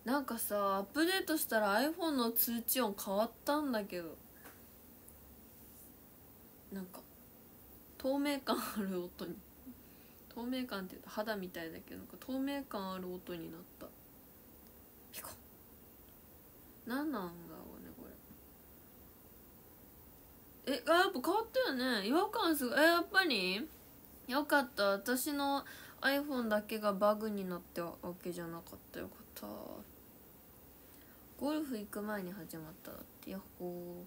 なんかさ、アップデートしたら iPhone の通知音変わったんだけど、なんか透明感ある音に、透明感って言うと肌みたいだけど、なんか透明感ある音になった。ピコン。なんなんだろうねこれ。やっぱ変わったよね、違和感すごい。やっぱりよかった。私の iPhone だけがバグになってわけじゃなかった。よかった。ゴルフ行く前に始まったって。ヤッホ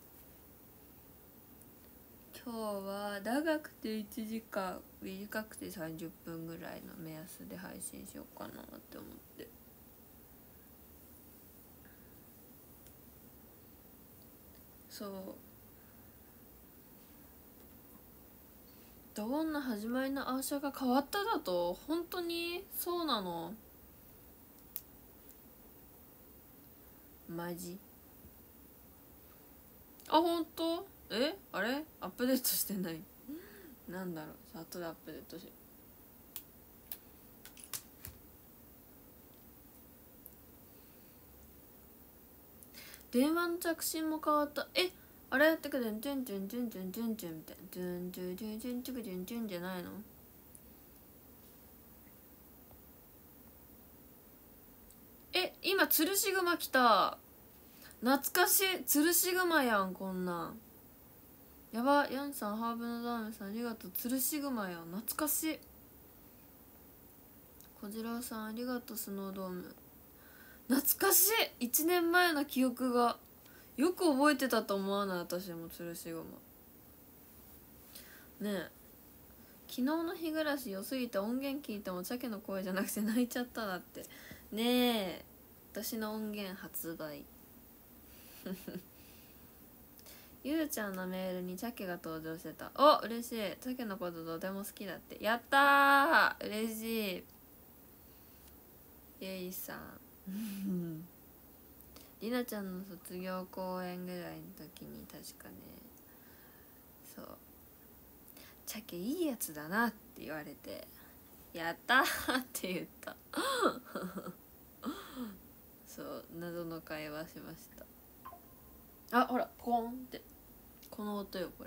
ー。今日は長くて1時間、短くて30分ぐらいの目安で配信しようかなって思って。そう、どんな始まりのアーシャが変わっただと？本当にそうなの？マジ？あ、本当？あれアップデートしてない？なんだろう、後でアップデートし。電話の着信も変わった。あれってか、ドゥンドゥンドゥンドゥンドゥンドゥンドゥンみたいな、ドゥンドゥンドゥンドゥンドゥンドゥンドゥンじゃないの？今吊るし熊来た。懐かしい。吊るし熊やん、こんなん。やば。ヤンさん、ハーブのダーメさんありがとう。吊るし熊やん、懐かしい。小次郎さんありがとう。スノードーム懐かしい。1年前の記憶がよく覚えてたと思わない？私も吊るし熊ねえ。昨日の日暮らし良すぎて音源聞いてもチャケの声じゃなくて泣いちゃっただって。ねえ、私の音源発売ゆうちゃんのメールにチャケが登場してた。お、嬉しい。チャケのこととても好きだって。やったー、嬉しい。ゆいさんりなちゃんの卒業公演ぐらいの時に確かね、そう、チャケいいやつだなって言われて、やったーって言ったそう、謎の会話しました。あ、ほらポーンって、この音よこれ。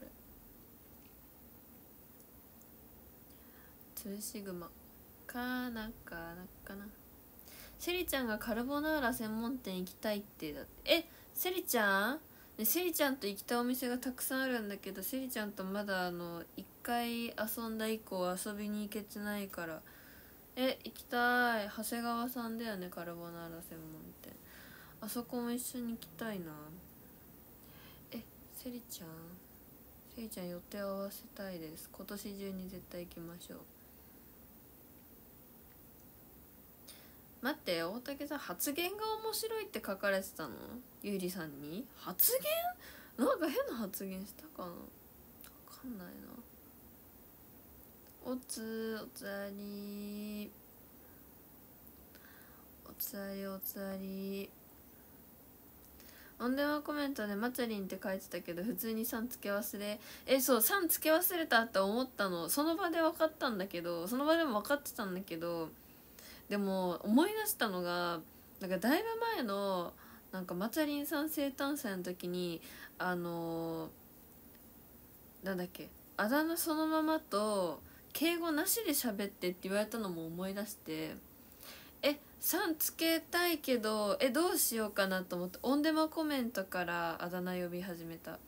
つるしグマかなかなかな。セリちゃんがカルボナーラ専門店行きたいってだって。セリちゃんね、セリちゃんと行きたいお店がたくさんあるんだけど、セリちゃんとまだ一回遊んだ以降遊びに行けてないから。行きたい。長谷川さんだよね、カルボナーラ専門店。あそこも一緒に行きたいな。セリちゃん、セリちゃん予定合わせたいです。今年中に絶対行きましょう。待って、大竹さん発言が面白いって書かれてたの？ゆうりさんに発言？なんか変な発言したかな、わかんないな。おつわりおつわりおつわり。オンデマコメントでマチャリンって書いてたけど普通に3付け忘れ。そう、3付け忘れたって思ったの。その場で分かったんだけど、その場でも分かってたんだけど、でも思い出したのが、なんかだいぶ前のなんかマチャリンさん生誕祭の時になんだっけ、あだ名そのままと敬語なしで喋ってって言われたのも思い出して、さんつけたいけどどうしようかなと思ってオンデマコメントからあだ名呼び始めた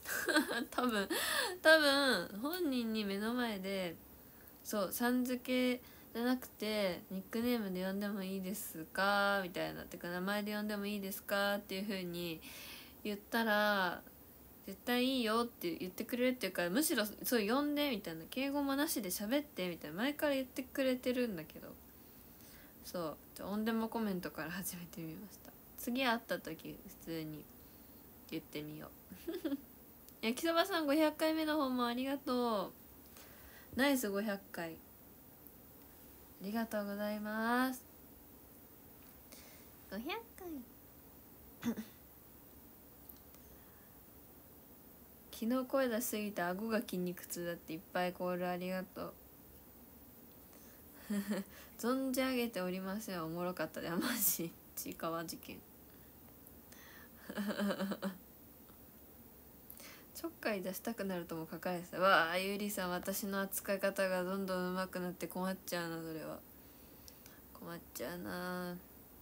多分本人に目の前で、そうさん付けじゃなくてニックネームで呼んでもいいですかみたいな、てか名前で呼んでもいいですかっていう風に言ったら絶対いいよって言ってくれるっていうか、むしろそう呼んでみたいな、敬語もなしで喋ってみたいな前から言ってくれてるんだけど、そうじゃあオンデマコメントから始めてみました。次会った時普通に言ってみよう焼きそばさん500回目の方もありがとう。ナイス500回ありがとうございます。500回昨日声出しすぎて顎が筋肉痛だって。いっぱいコールありがとう存じ上げておりません。おもろかったでマジちいかわ事件ちょっかい出したくなるとも書かれてた。わあ、ゆりさん、私の扱い方がどんどん上手くなって困っちゃうな。それは困っちゃうな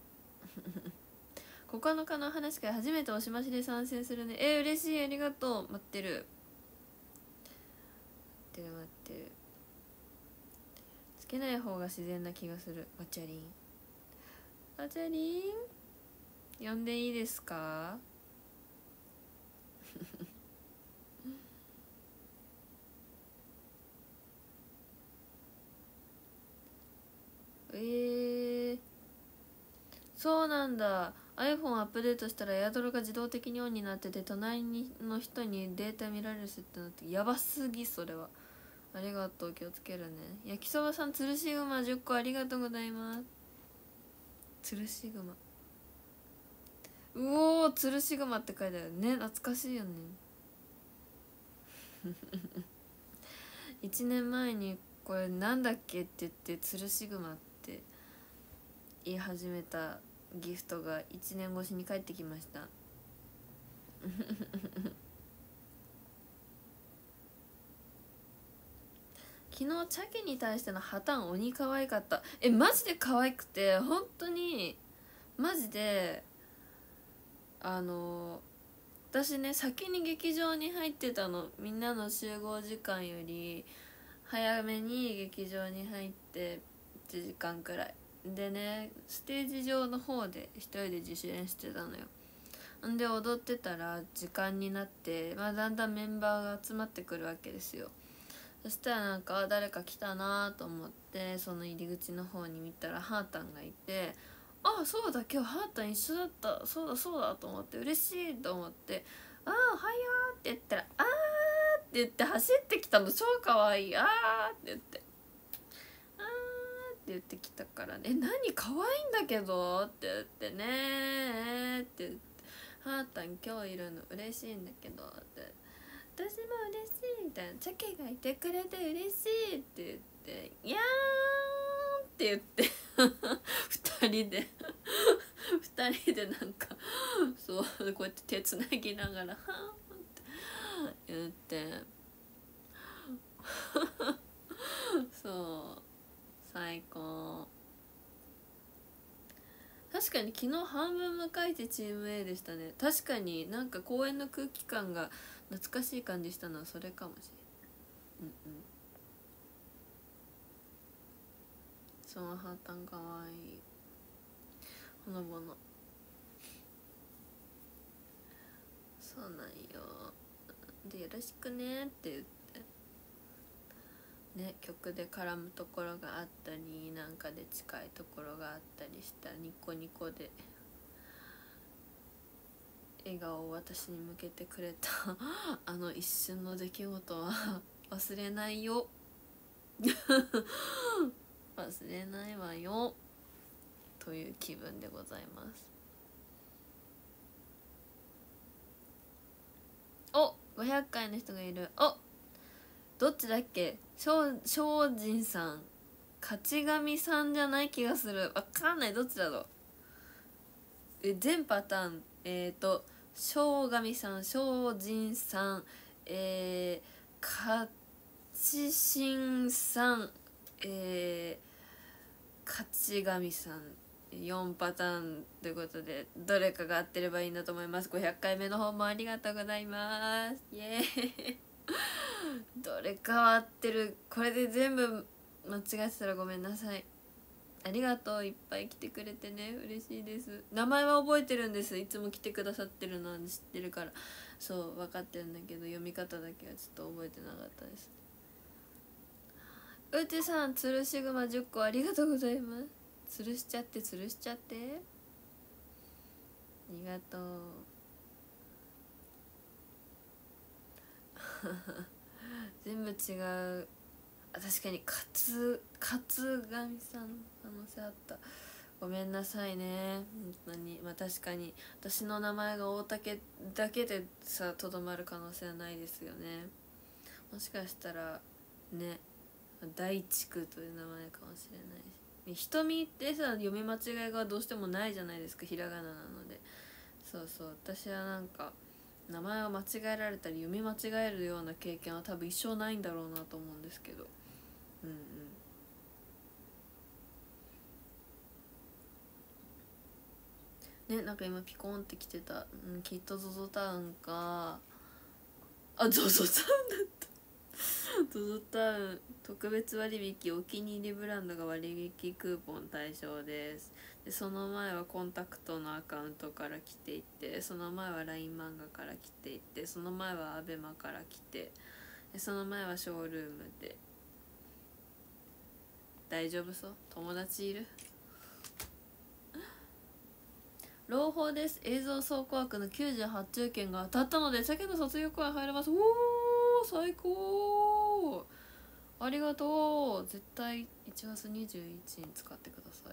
9日の話から初めておしましで参戦するね。嬉しい、ありがとう。待ってる待ってる。つけない方が自然な気がする。わちゃりんわちゃりん呼んでいいですかそうなんだ。 iPhone アップデートしたらエアドロが自動的にオンになってて、隣の人にデータ見られる設定になって、やばすぎ。それはありがとう。気をつけるね。焼きそばさん、つるしグマ10個ありがとうございます。つるしグマ、うおー、つるしグマって書いてあるね。懐かしいよね1年前にこれなんだっけって言ってつるしグマって言い始めたギフトが1年越しに帰ってきました昨日チャケに対しての破綻鬼可愛かった。マジで可愛くて、本当にマジで私ね、先に劇場に入ってたの。みんなの集合時間より早めに劇場に入って1時間くらいでね、ステージ上の方で一人で自主練してたのよ。んで踊ってたら時間になって、だんだんメンバーが集まってくるわけですよ。そしたらなんか誰か来たなと思って、その入り口の方に見たらハータンがいて、あ、そうだ、今日ハータン一緒だった、そうだそうだと思って、嬉しいと思って、あ、おはようって言ったら、あーって言って走ってきたの。超かわいい。あーって言って、あーって言ってきたからね。何かわいいんだけどって言ってねって言って、ハータン今日いるの嬉しいんだけどって、私も嬉しいみたいな、チャケがいてくれて嬉しいって言って、いやーんって言って二人で二人でなんかそうこうやって手つなぎながらはーんって言ってそう最高。確かに昨日半分迎えてチーム A でしたね。確かになんか公演の空気感が懐かしい感じしたのはそれかもしれん。そのハータンかわいい。ほのぼの。そうなんよ。で、よろしくねって言ってね、曲で絡むところがあったり、なんかで近いところがあったりしたニコニコで笑顔を私に向けてくれたあの一瞬の出来事は忘れないよ忘れないわよという気分でございます。お、500回の人がいる。お、どっちだっけ。精進さん、勝ち神さんじゃない気がする。わかんない、どっちだろう。全パターン。正神さん、精進さん、勝ち神さん、勝ち神さん、4パターンということで、どれかが合ってればいいんだと思います。500回目の方もありがとうございます。イエーイどれかは合ってる。これで全部間違ってたらごめんなさい。ありがとう。いっぱい来てくれてね、嬉しいです。名前は覚えてるんです。いつも来てくださってるのは知ってるから、そう分かってるんだけど、読み方だけはちょっと覚えてなかったです。うちさん、つるしグマ10個ありがとうございます。つるしちゃってつるしちゃって、ありがとう全部違う。確かに勝神さん可能性あった。ごめんなさいね本当に。確かに私の名前が大竹だけでさとどまる可能性はないですよね。もしかしたらね、大地区という名前かもしれないし瞳ってさ読み間違いがどうしてもないじゃないですか、ひらがななので。そうそう、私はなんか名前を間違えられたり読み間違えるような経験は多分一生ないんだろうなと思うんですけど、うんうんね。なんか今ピコンってきてた、うん、きっと ZOZO タウンか、あ ZOZO タウンだった ZOZO タウン特別割引お気に入りブランドが割引クーポン対象です。でその前はコンタクトのアカウントから来ていて、その前は LINE 漫画から来ていて、その前はアベマから来て、でその前はショールームで。大丈夫そう？友達いる？朗報です。映像倉庫枠の98中券が当たったので先の卒業公演入れます。おー最高、ありがとう。絶対1月21日に使ってくださ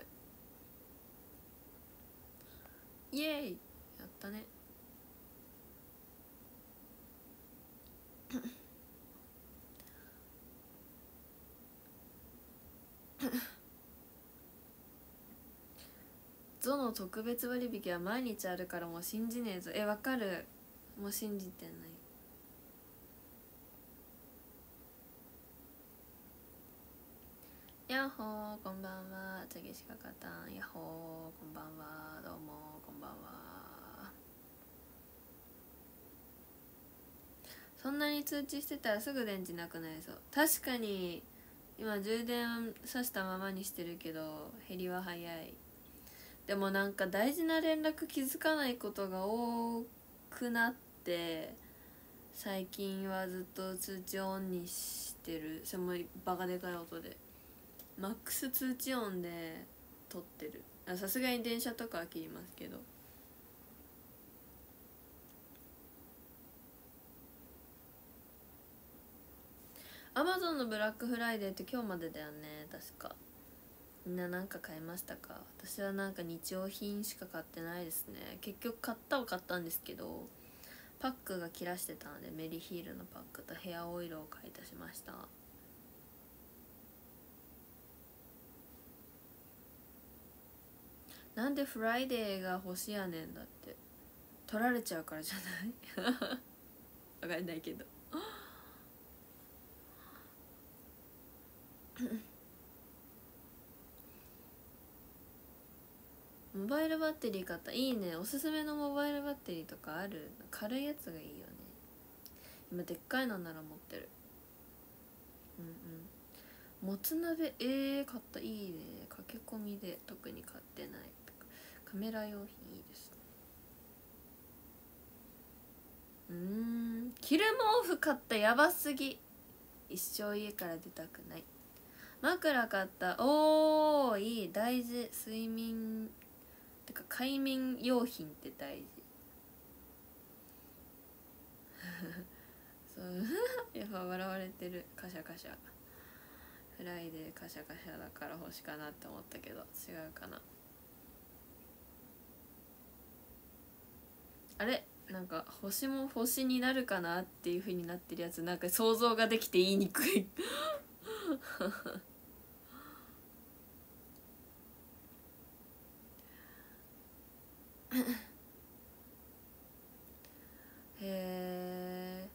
い。イエーイ、やったねゾの特別割引は毎日あるからもう信じねえぞ。わかる、もう信じてない。やっほーこんばんは、チャゲシカカタン。やっほーこんばんは、どうもこんばんは。そんなに通知してたらすぐ電池なくなりそう。確かに今充電さしたままにしてるけど減りは早い。でもなんか大事な連絡気づかないことが多くなって、最近はずっと通知オンにしてる。それもバカでかい音でマックス通知音で撮ってる。さすがに電車とかは切りますけど。アマゾンのブラックフライデーって今日までだよね確か。みんな何か買いましたか？私はなんか日用品しか買ってないですね。結局買ったんですけど、パックが切らしてたのでメリヒールのパックとヘアオイルを買い足しました。なんでフライデーが欲しやねんだって。取られちゃうからじゃないわかんないけどモバイルバッテリー買った。いいね。おすすめのモバイルバッテリーとかある？軽いやつがいいよね。今でっかいのなら持ってる。もつ鍋買った。いいね。駆け込みで特に買ってない。カメラ用品いいですね。着る毛布買った。やばすぎ。一生家から出たくない。枕買った。おーいい、大事。睡眠てか快眠用品って大事そうやっぱ笑われてる。カシャカシャ。フライデーカシャカシャだから星かなって思ったけど違うかな。あれなんか星も星になるかなっていう風になってるやつ、なんか想像ができて言いにくいへえ。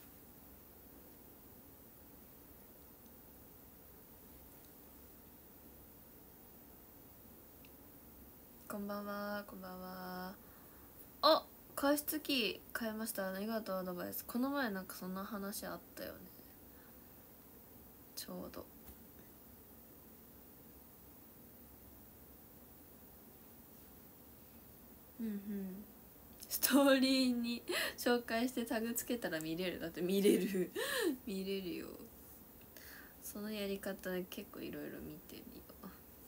こんばんはこんばんは。あ、加湿器買いました。ありがとうアドバイス。この前なんかそんな話あったよね、ちょうど。ストーリーに紹介してタグつけたら見れる。だって見れる見れるよ。そのやり方で結構いろいろ見てるよ。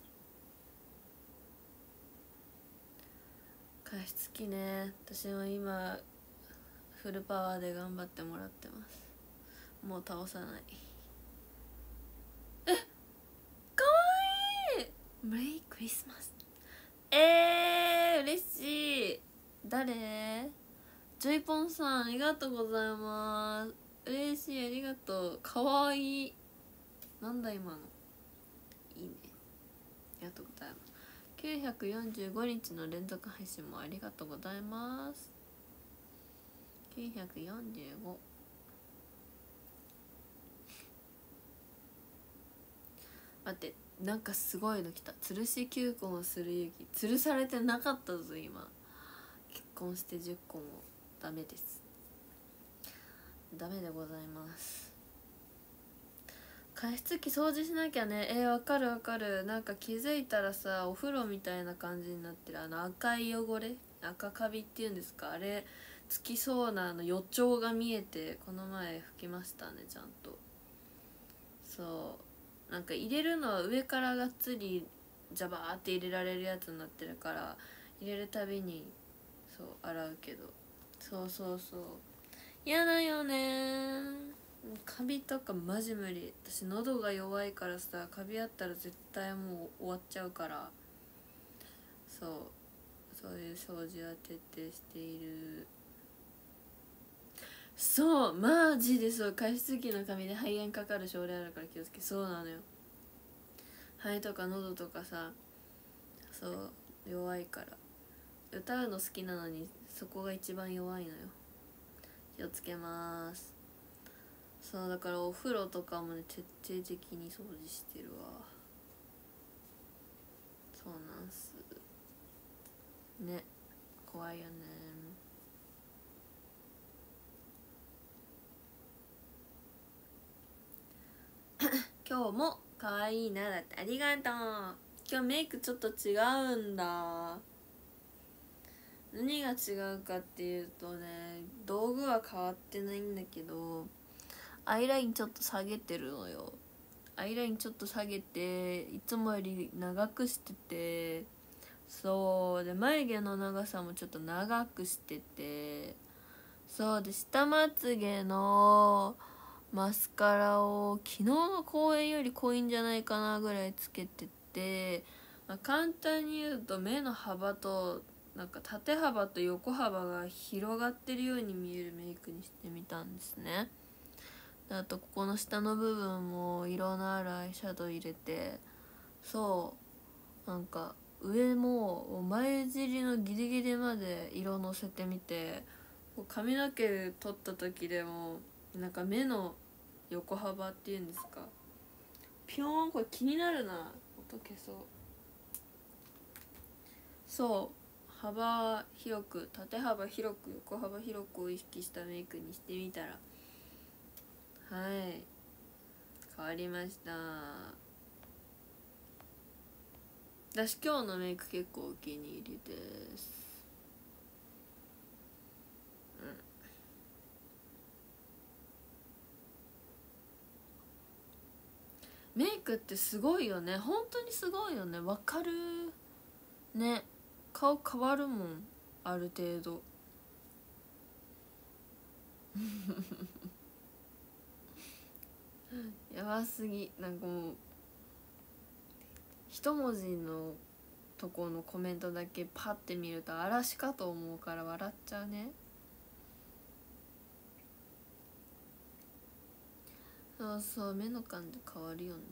加湿器ね、私も今フルパワーで頑張ってもらってます。もう倒さない。かわいい。メリークリスマス。嬉しい。誰？ジョイポンさんありがとうございます。嬉しい、ありがとう。かわいい。なんだ今の。いいね、やっとうございます。945日の連続配信もありがとうございます。945。待って、なんかすごいの来た。吊るし9個もする勇気。吊るされてなかったぞ今。結婚して10個もダメです。ダメでございます。加湿器掃除しなきゃね。わかるわかる。なんか気づいたらさ、お風呂みたいな感じになってる。赤い汚れ、赤カビっていうんですか、あれつきそうな予兆が見えて、この前拭きましたね、ちゃんと。そうなんか入れるのは上からがっつりジャバーって入れられるやつになってるから、入れるたびにそう洗うけど、そうそうそう、嫌だよね。カビとかマジ無理。私喉が弱いからさ、カビあったら絶対もう終わっちゃうから、そういう掃除は徹底している。そうマジでそう、加湿器の髪で肺炎かかる症例あるから気をつけ。そうなのよ、肺とか喉とかさ、そう弱いから。歌うの好きなのにそこが一番弱いのよ。気をつけます。そうだからお風呂とかもね、徹底的に掃除してるわ。そうなんすね、怖いよね。今日も可愛いなだって、ありがとう。今日メイクちょっと違うんだ。何が違うかっていうとね、道具は変わってないんだけど、アイラインちょっと下げてるのよ。アイラインちょっと下げて、いつもより長くしてて、そうで眉毛の長さもちょっと長くしてて、そうで下まつげのマスカラを昨日の公演より濃いんじゃないかなぐらいつけてて、簡単に言うと目の幅となんか縦幅と横幅が広がってるように見えるメイクにしてみたんですね。あとここの下の部分も色のあるアイシャドウ入れて、そうなんか上も前尻のギリギリまで色のせてみて、髪の毛取った時でもなんか目の横幅っていうんですか、ピョーン、これ気になるな、音消そう。そう幅広く、縦幅広く、横幅広くを意識したメイクにしてみたら、はい変わりました。私今日のメイク結構お気に入りです。メイクってすごいよね、本当にすごいよね。わかるね、顔変わるもん、ある程度やばすぎ。なんかもう一文字のとこのコメントだけパッて見ると嵐かと思うから笑っちゃうね。そうそう、目の感じ変わるよね。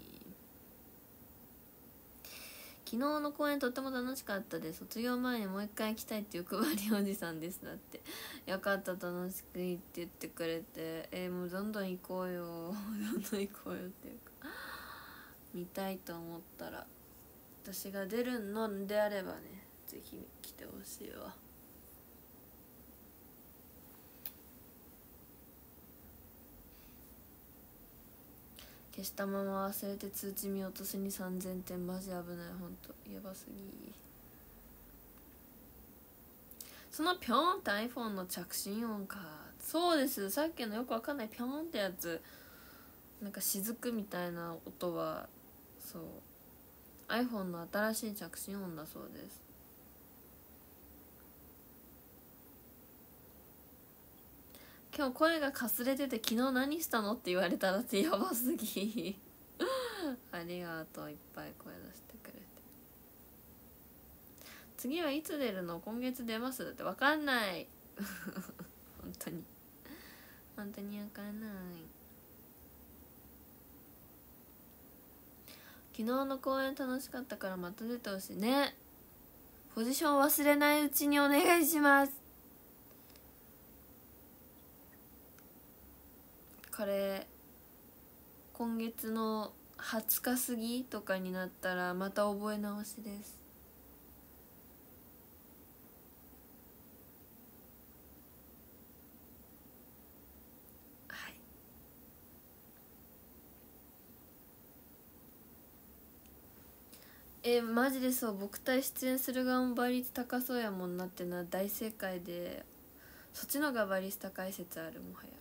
昨日の公演とっても楽しかったです。卒業前にもう一回行きたいって欲張りおじさんです。だってよかった、楽しくいいって言ってくれて、もうどんどん行こうよどんどん行こうよっていうか、見たいと思ったら、私が出るのであればね、ぜひ来てほしいわ。消したまま忘れて通知見落としに3000点、マジ危ない。ほんとやばすぎ。そのピョンって iPhone の着信音か。そうです、さっきのよくわかんないピョンってやつ、なんか雫みたいな音はそう iPhone の新しい着信音だそうです。今日声がかすれてて昨日何したのって言われたらってやばすぎありがとう、いっぱい声出してくれて。次はいつ出るの？今月出ます？だって分かんない本当に本当に分かんない。 昨日の公演楽しかったからまた出てほしいね。ポジション忘れないうちにお願いします。これ今月の20日過ぎとかになったらまた覚え直しです。はい。マジでそう、僕対出演する側も倍率高そうやもんなってのは大正解で、そっちのが倍率高い説ある。もはや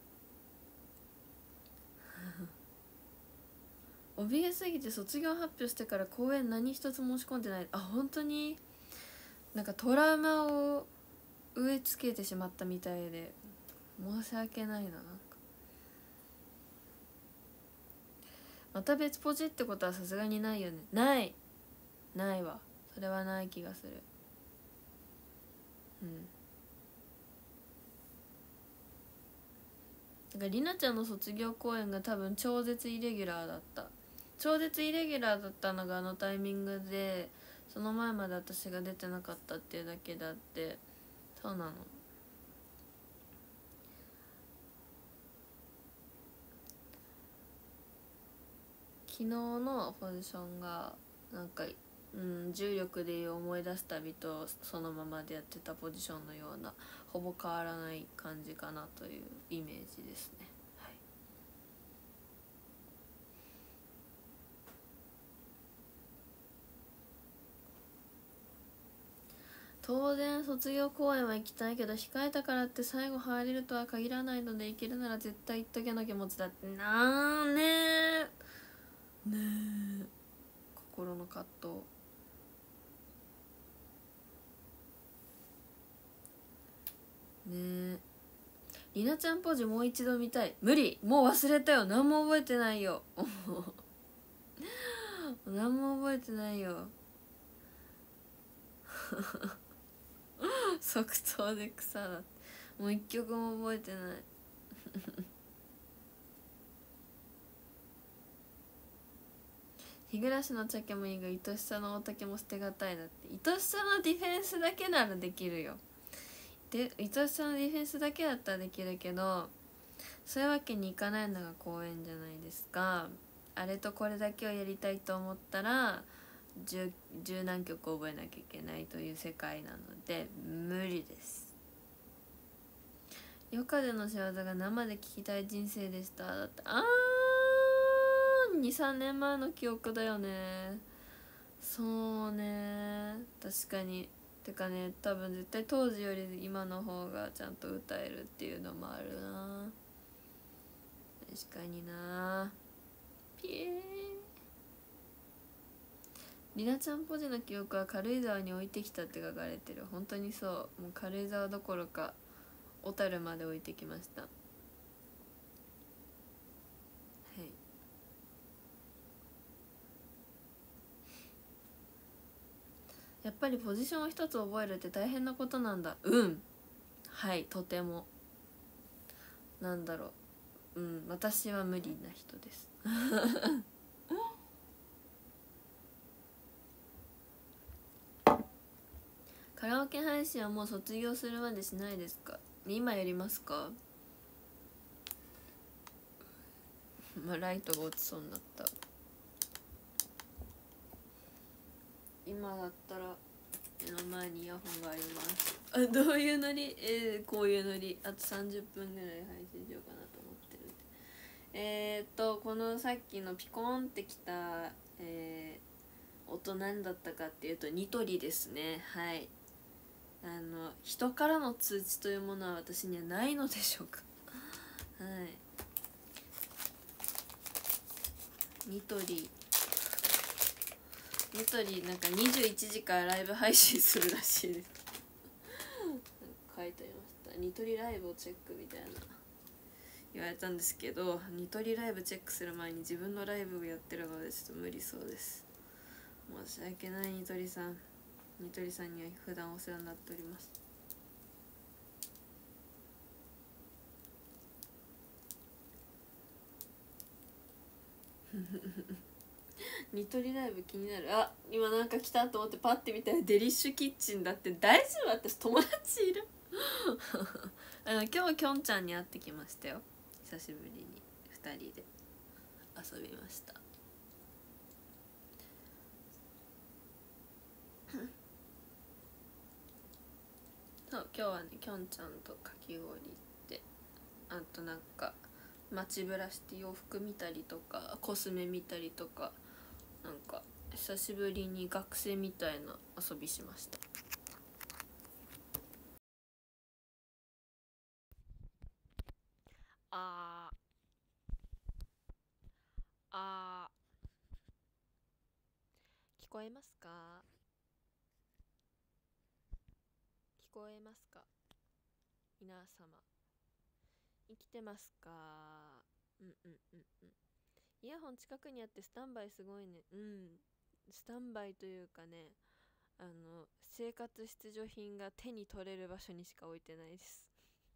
怯えすぎて卒業発表してから公演何一つ申し込んでない。あ、本当になんかトラウマを植え付けてしまったみたいで申し訳ないな。なんかまた別ポジってことはさすがにないよね。ないわ、それはない気がする。だからりなちゃんの卒業公演が多分超絶イレギュラーだった。超絶イレギュラーだったのがあのタイミングで、その前まで私が出てなかったっていうだけであって、そうなの。昨日のポジションがなんか、重力でいう思い出す旅とそのままでやってたポジションのような、ほぼ変わらない感じかなというイメージですね。はい。当然卒業公演は行きたいけど、控えたからって最後入れるとは限らないので、行けるなら絶対行っとけの気持ちだってなーねーねー、心の葛藤。ねえ、りなちゃんポジもう一度見たい。無理、もう忘れたよ。何も覚えてないよ何も覚えてないよ即答で草だ。もう一曲も覚えてない日暮らしの茶家もいいが、愛しさの大竹も捨てがたいだって。愛しさのディフェンスだけならできるよ。で、愛しさのディフェンスだけだったらできるけど、そういうわけにいかないのが公演じゃないですか。あれとこれだけをやりたいと思ったら十何曲覚えなきゃいけないという世界なので無理です。余暇での仕業が生で聞きたい人生でした。だって23年前の記憶だよね。そうね、確かに。てかね、多分絶対当時より今の方がちゃんと歌えるっていうのもあるな。確かにな。ピエー。りなちゃんポジの記憶は軽井沢に置いてきたって書かれてる。本当にそう。もう軽井沢どころか小樽まで置いてきました。はい。やっぱりポジションを一つ覚えるって大変なことなんだ。はい、とても。なんだろう、私は無理な人ですカラオケ配信はもう卒業するまでしないですか？今やりますか？ライトが落ちそうになった。今だったら目の前にイヤホンがあります。どういうノリ？こういうノリ。あと30分ぐらい配信しようかなと思ってるんで。このさっきのピコーンってきた、音何だったかっていうとニトリですね。はい。人からの通知というものは私にはないのでしょうかはい。ニトリなんか21時からライブ配信するらしいです書いてありました。ニトリライブをチェックみたいな言われたんですけど、ニトリライブチェックする前に自分のライブをやってるのでちょっと無理そうです。申し訳ない。ニトリさんには普段お世話になっております。 ニトリライブ気になる。あ、今なんか来たと思ってパッて見たらデリッシュキッチンだって。大丈夫？私友達いる今日きょんちゃんに会ってきましたよ。久しぶりに2人で遊びました。そう今日はねきょんちゃんとかき氷行って、あとなんか街ブラして洋服見たりとかコスメ見たりとか、なんか久しぶりに学生みたいな遊びしました。あーあ聞こえますか？聞こえますか皆様、生きてますか？うんうんうんうん。イヤホン近くにあってスタンバイすごいね。うん、スタンバイというかね、生活必需品が手に取れる場所にしか置いてないです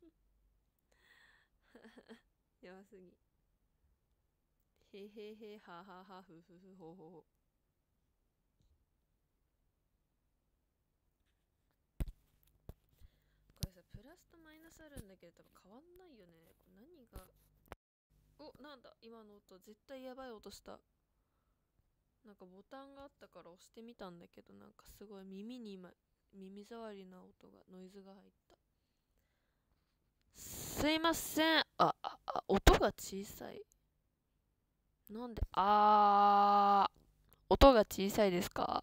やばすぎ。へへへはははふふふほほほ。これさプラスとマイナスあるんだけど多分変わんないよね。これ何が、お、なんだ今の音。絶対やばい音した。なんかボタンがあったから押してみたんだけど、なんかすごい耳に今耳障りな音が、ノイズが入った。すいません。音が小さい。なんで、音が小さいですか？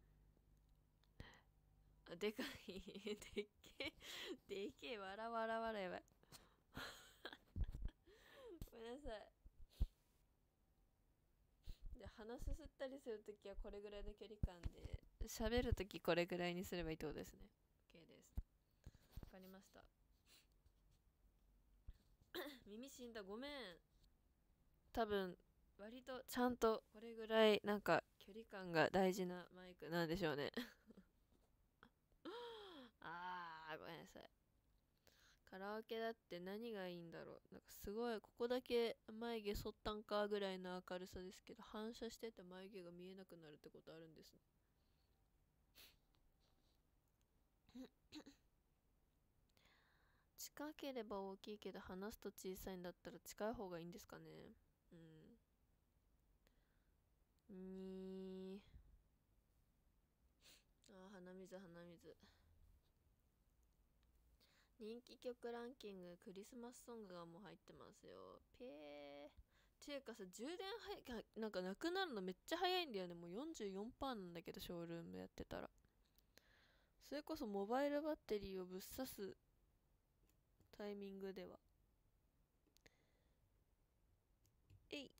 でかいでっけでけえ、わらわらわら、やばいごめんなさい。で鼻すすったりするときはこれぐらいの距離感で、喋るときこれぐらいにすればいいってことですね。 OK です。わかりました耳死んだ、ごめん。多分割とちゃんとこれぐらいなんか距離感が大事なマイクなんでしょうねごめんなさい。カラオケだって何がいいんだろう。なんかすごいここだけ眉毛剃ったんかぐらいの明るさですけど、反射してて眉毛が見えなくなるってことあるんですね。近ければ大きいけど話すと小さいんだったら近い方がいいんですかね。に鼻水鼻水。人気曲ランキングクリスマスソングがもう入ってますよ。ていうかさ、充電なんかなくなるのめっちゃ早いんだよね。もう44%なんだけど、ショールームやってたら。それこそモバイルバッテリーをぶっ刺すタイミングでは。えい。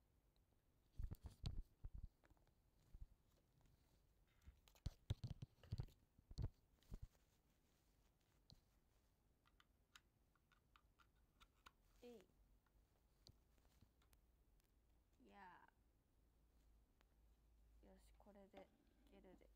えい。いやー。よし、これでいけるで。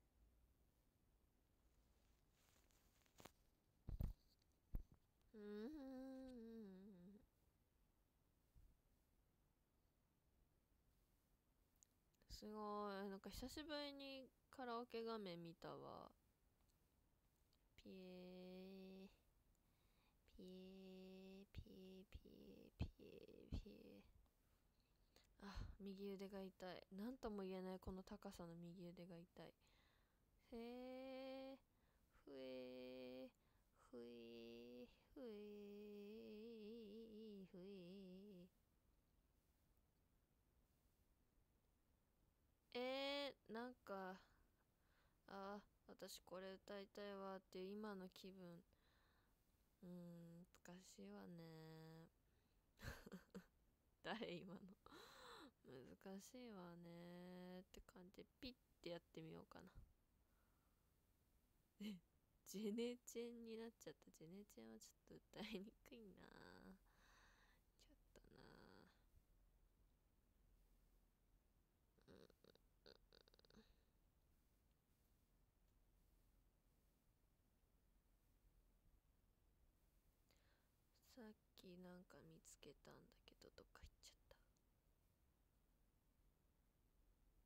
すごい。なんか久しぶりにカラオケ画面見たわ。ピエー、ピエー、ピエー、ピエー、ピエー、ピエー。右腕が痛い。なんとも言えないこの高さの右腕が痛い。へー、ふえー、ふえー、ふえー、ふえー。なんか、私これ歌いたいわっていう今の気分。難しいわね。誰今の難しいわねって感じでピッてやってみようかな。ジェネチェンになっちゃった。ジェネチェンはちょっと歌いにくいな。ちょっとな。さっきなんか見つけたんだけどどっか行っちゃった。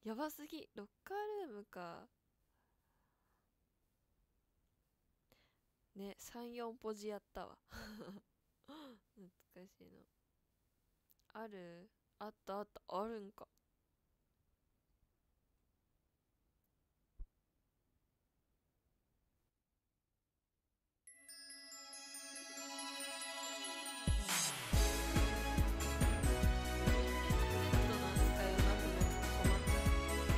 やばすぎ。ロッカールームか。ね、34ポジやったわ。懐かしいのある。あったあった、あるんか。ネットの扱いをなくなって困った。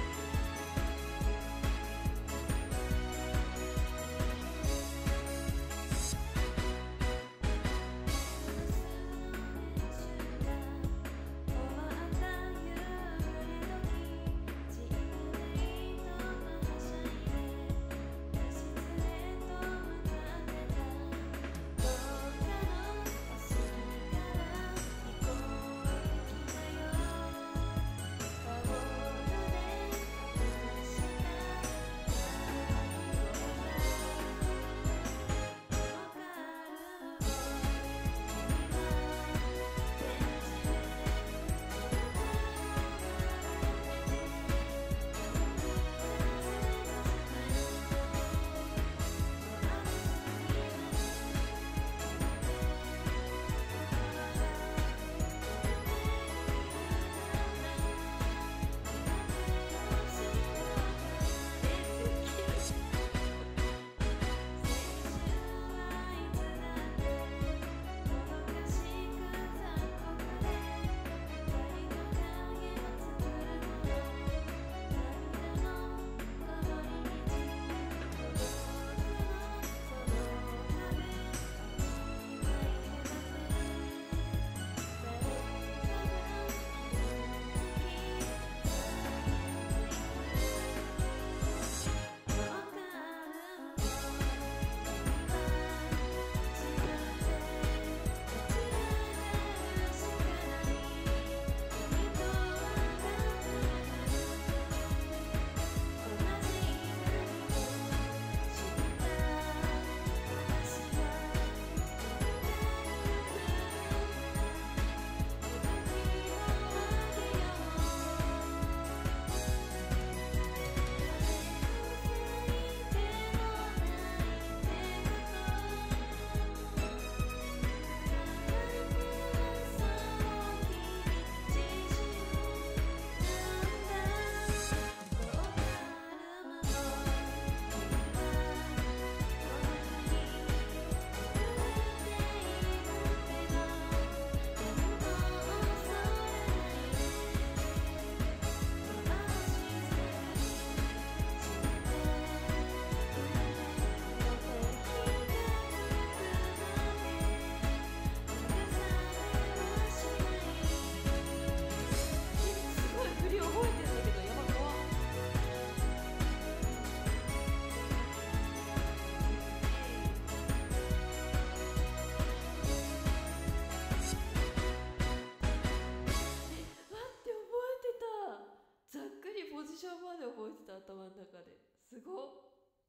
ざっくりポジションまで覚えてた、頭の中で。すごっ。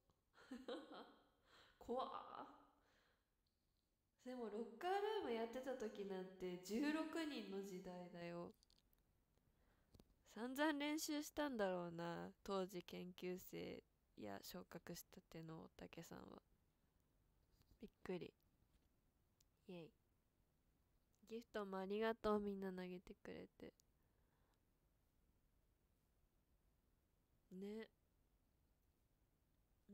怖っ。でもロッカールームやってた時なんて16人の時代だよ。散々練習したんだろうな、当時研究生や昇格したての大竹さんは。びっくり。イエイ。ギフトもありがとう、みんな投げてくれてね。うん、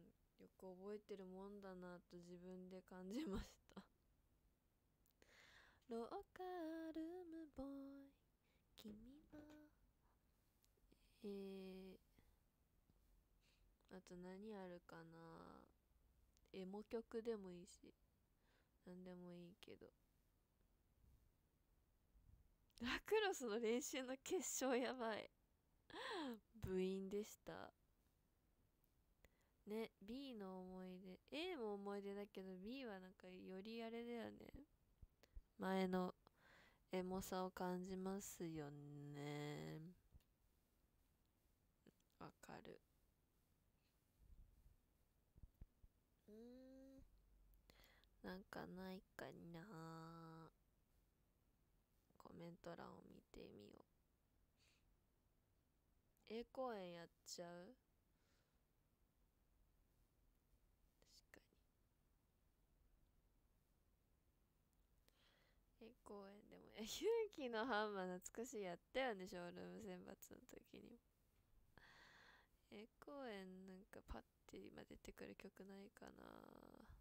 よく覚えてるもんだなと自分で感じました。ローカルームボーイ君はあと何あるかな。エモ曲でもいいし何でもいいけど。ラクロスの練習の決勝やばい。部員でしたね。 B の思い出、 A も思い出だけど B はなんかよりあれだよね。前のエモさを感じますよね。わかる。なんかないかな。コメント欄を見てみよ A 公園やっちゃう。確かに A 公園でも勇気のハンマー懐かしい、やったよね、ショールーム選抜の時にも。A 公園なんかパッて今出てくる曲ないかな。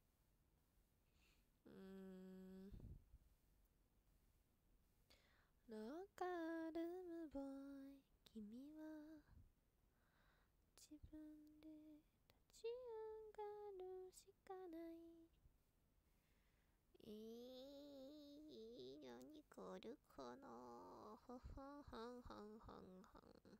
ローカルームボーイ、君は自分で立ち上がるしかない。何かあるかな。はははんはんはんはん。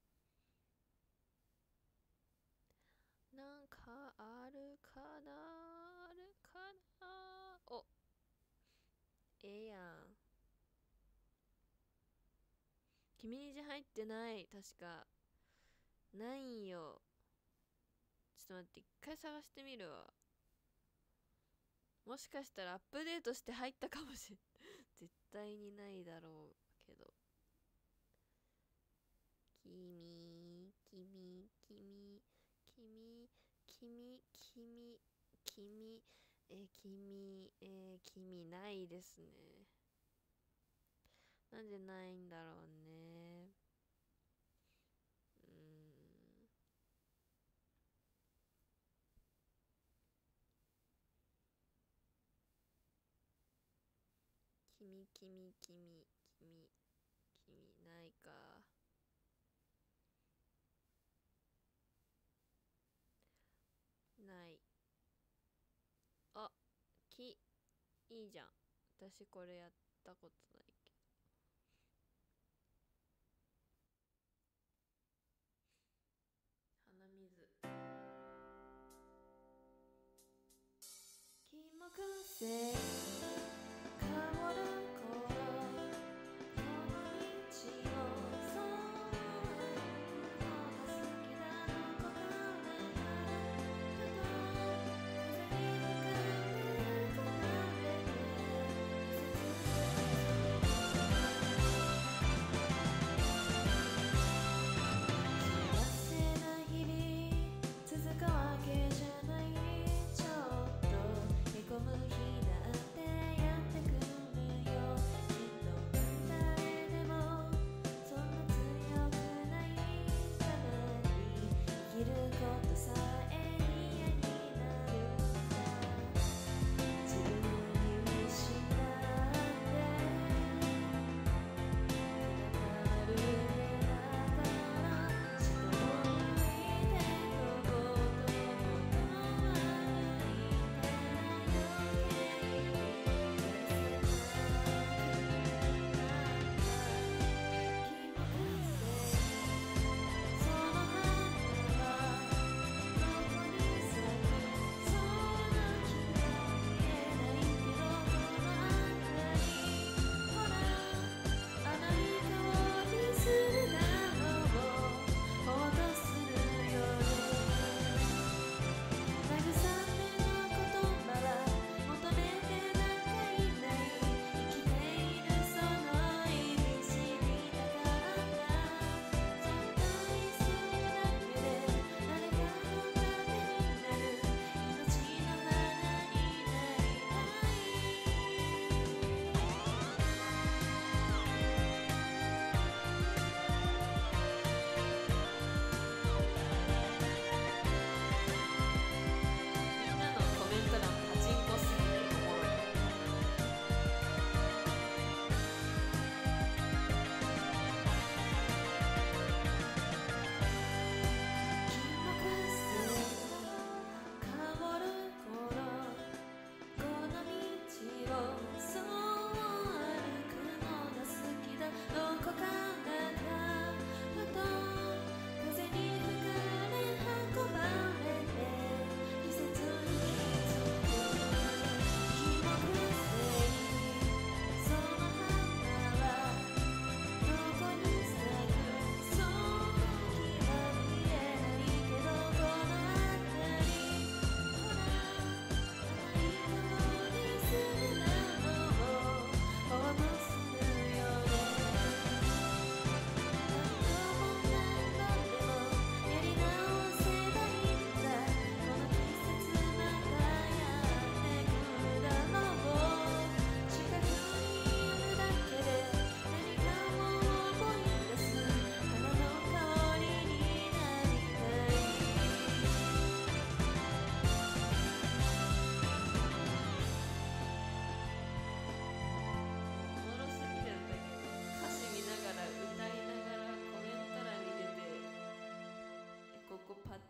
なんかあるかな、あるかな。お、ええやん。君にじ入ってない、確か。ないんよ。ちょっと待って、一回探してみるわ。もしかしたらアップデートして入ったかもしれん。絶対にないだろうけど。君、君、君、君、君、君、君、君ないですね。なんでないんだろうね。君、君、君、君、君、ないか。ない。あ、いいじゃん。私これやったことないけど。鼻水。金木犀香る頃、この道をそうのが好きなのかな。ふと風に向かって奏でて幸せな日々続くわけじゃない。ちょっとへこむ日だ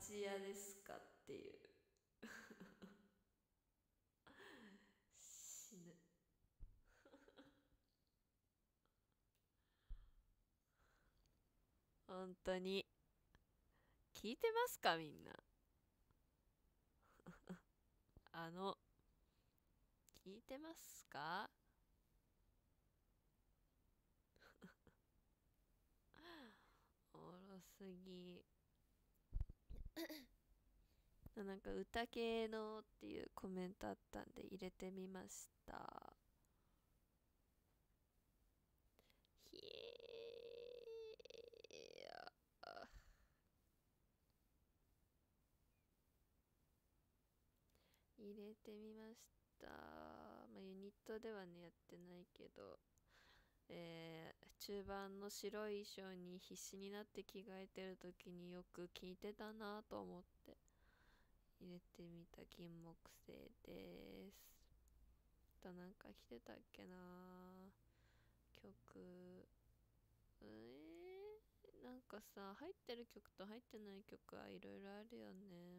ち屋ですかっていう死ぬ本当に聞いてますかみんな。聞いてますか？おもろすぎ。なんか歌系のっていうコメントあったんで入れてみました。ひー入れてみました。まあユニットではねやってないけど、中盤の白い衣装に必死になって着替えてる時によく聞いてたなと思って入れてみた金木犀です。となんか来てたっけな曲。なんかさ、入ってる曲と入ってない曲はいろいろあるよね。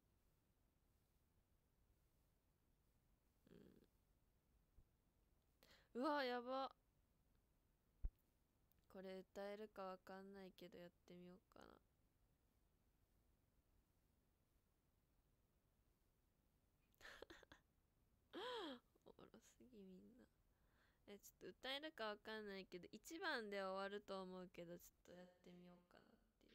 うわやば、これ歌えるかわかんないけどやってみようかな。おもろすぎみんな。ちょっと歌えるかわかんないけど1番で終わると思うけどちょっとやってみようかなっていう。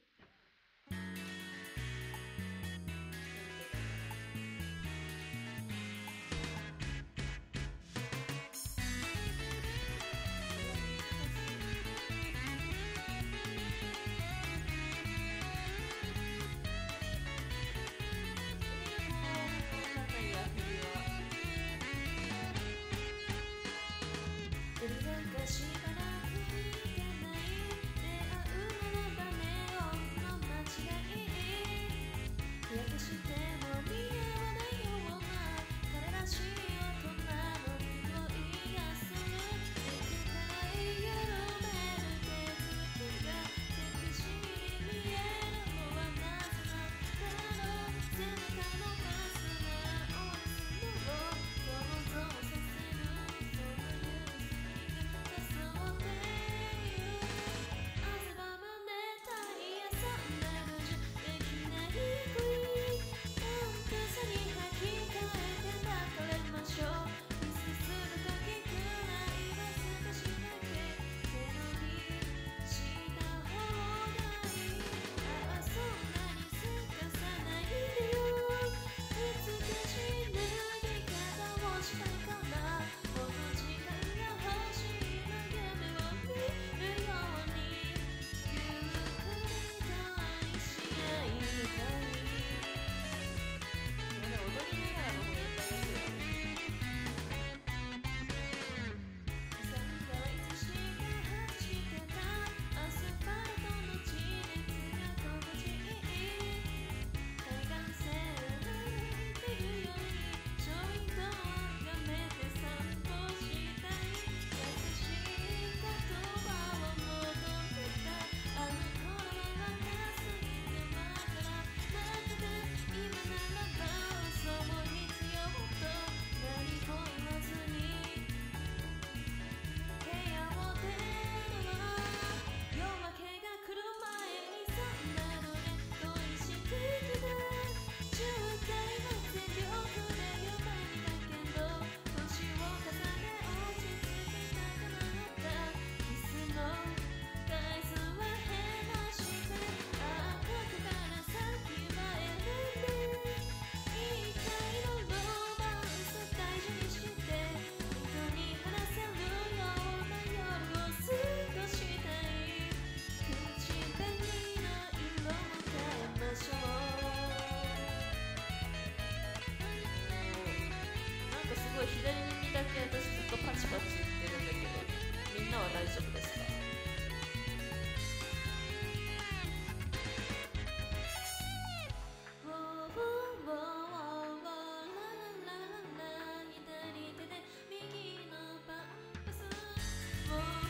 左耳だけ私ずっとパチパチ言ってるんだけど、みんなは大丈夫ですか？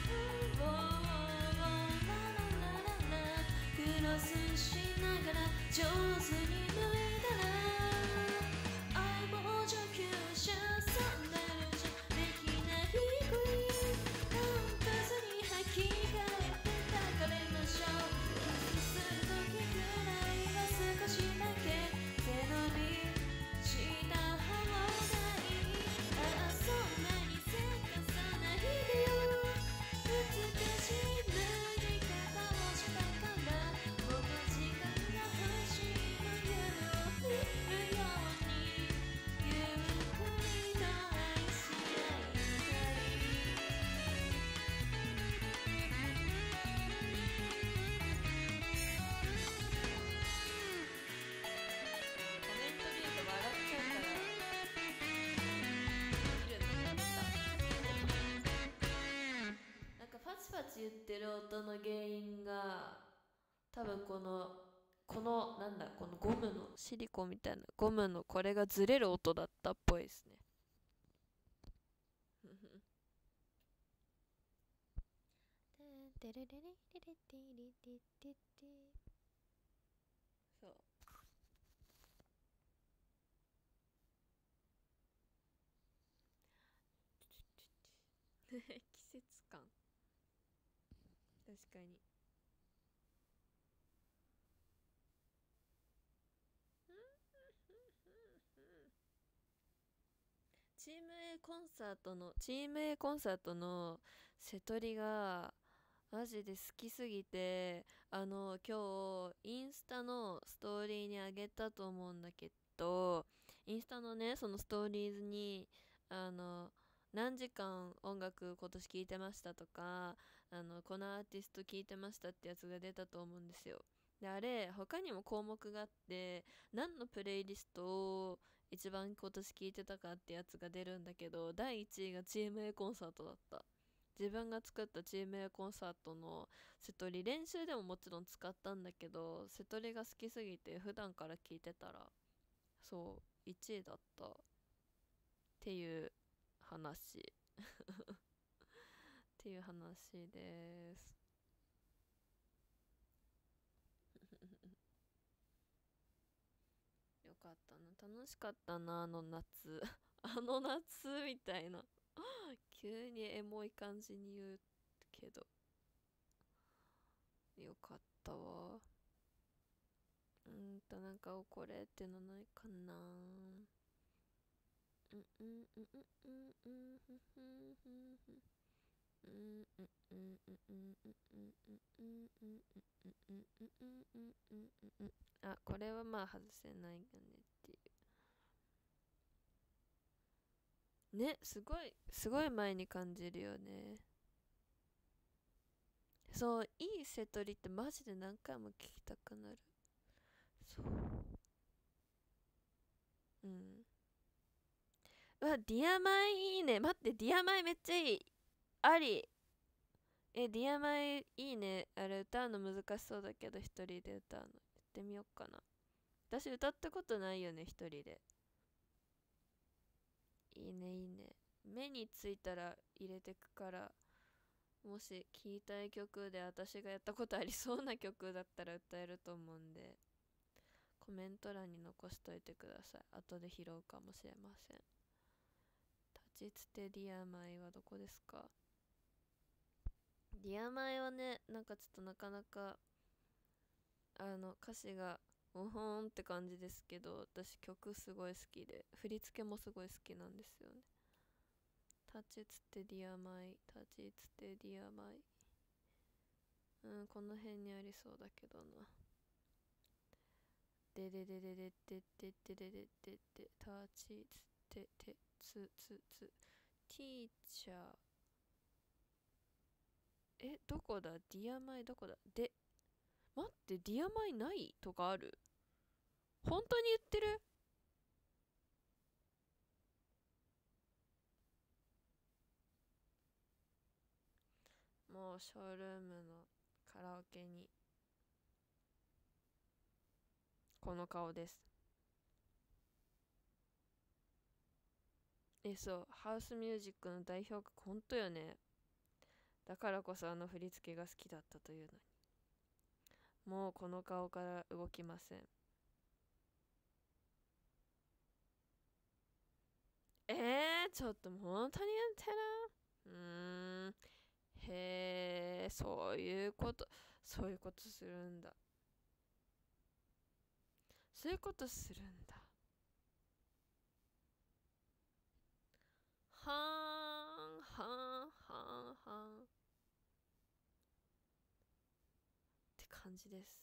クロスしながら上手に脱いだら愛も上級者サンダルじゃできない恋パンプスに履き替えて抱かれましょうキスする時くらいは少しだけ背伸びした方がいいああそんなにせかさないでよ美しい脱ぎ方をしたからもっと時間が欲しいの夜を見るようにゆっくりと愛し合いたいコメント見ると笑っちゃうから見るのやめたなんかパチパチ言ってる音の原因が多分このなんだこのゴムのシリコンみたいなゴムのこれがずれる音だったっぽいですねそう季節感確かにチーム A コンサートの瀬戸りがマジで好きすぎて今日インスタのストーリーにあげたと思うんだけどインスタのねそのストーリーズにあの何時間音楽今年聴いてましたとかこのアーティスト聴いてましたってやつが出たと思うんですよであれ他にも項目があって何のプレイリストを一番今年聴いてたかってやつが出るんだけど第1位がチーム A コンサートだった自分が作ったチーム A コンサートの瀬戸り練習でももちろん使ったんだけど瀬戸りが好きすぎて普段から聴いてたらそう1位だったっていう話っていう話ですよかったな楽しかったなあの夏あの夏みたいな急にエモい感じに言うけどよかったわなんかこれってのないかなうんうんうんうんうんうんうんうんあこれはまあ外せないよねっていうねすごい前に感じるよねそういい瀬戸りってマジで何回も聞きたくなるそううんうわディアマイいいね待ってディアマイめっちゃいいありディアマイいいねあれ歌うの難しそうだけど一人で歌うのやってみようかな私歌ったことないよね一人でいいねいいね目についたら入れてくからもし聴きたい曲で私がやったことありそうな曲だったら歌えると思うんでコメント欄に残しといてください後で拾うかもしれません立ちつてディアマイはどこですかディアマイはねなんかちょっとなかなか歌詞がおほーんって感じですけど私曲すごい好きで振り付けもすごい好きなんですよね立ちつてディアマイ立ちつてディアマイこの辺にありそうだけどなでででででででででででで立ちつててつつつティーチャーどこだディアマイどこだで待ってディアマイないとかある本当に言ってるもうショールームのカラオケにこの顔ですそうハウスミュージックの代表格ほんとよねだからこそあの振り付けが好きだったというのにもうこの顔から動きませんちょっと本当にやってな。へえ、そういうことするんだ。そういうことするんだ。はーん、はーん、はーん、はーん。って感じです。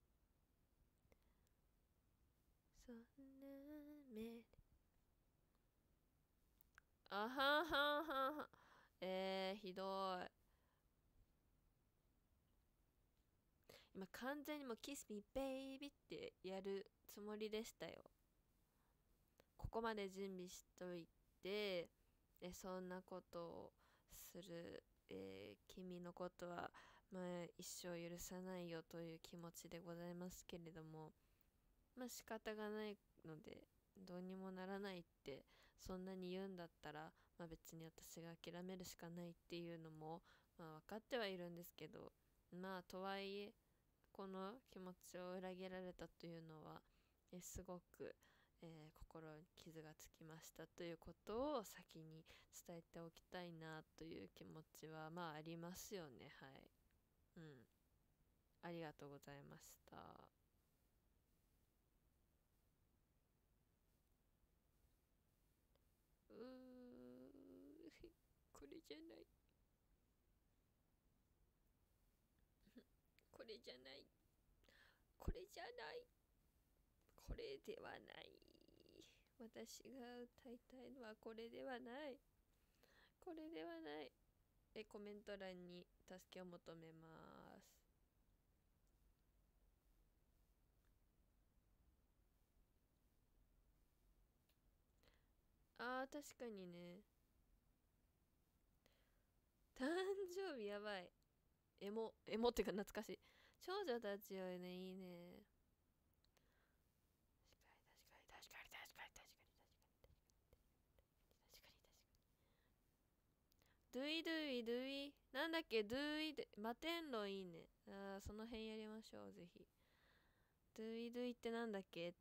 そんな目。あはははは。ひどい。今完全にもうキスミベイビーってやるつもりでしたよ。ここまで準備しといて、そんなことをする、君のことは、まあ、一生許さないよという気持ちでございますけれども、まあ仕方がないので、どうにもならないってそんなに言うんだったら、まあ、別に私が諦めるしかないっていうのも、まあ、分かってはいるんですけど、まあとはいえこの気持ちを裏切られたというのは、すごく、心に傷がつきましたということを先に伝えておきたいなという気持ちはまあありますよね。はい。うん。ありがとうございました。うー、これじゃない。これじゃない。これじゃない。これではない。私が歌いたいのはこれではない。これではない。コメント欄に助けを求めます。確かにね。誕生日やばい。エモっていうか懐かしい。少女たちよね、いいね。確かに確かに確かに確かに確かに確かに確かに。ドゥイドゥイドゥイ。なんだっけ、ドゥイドゥイ。摩天楼いいね。その辺やりましょう、ぜひ。ドゥイドゥイってなんだっけ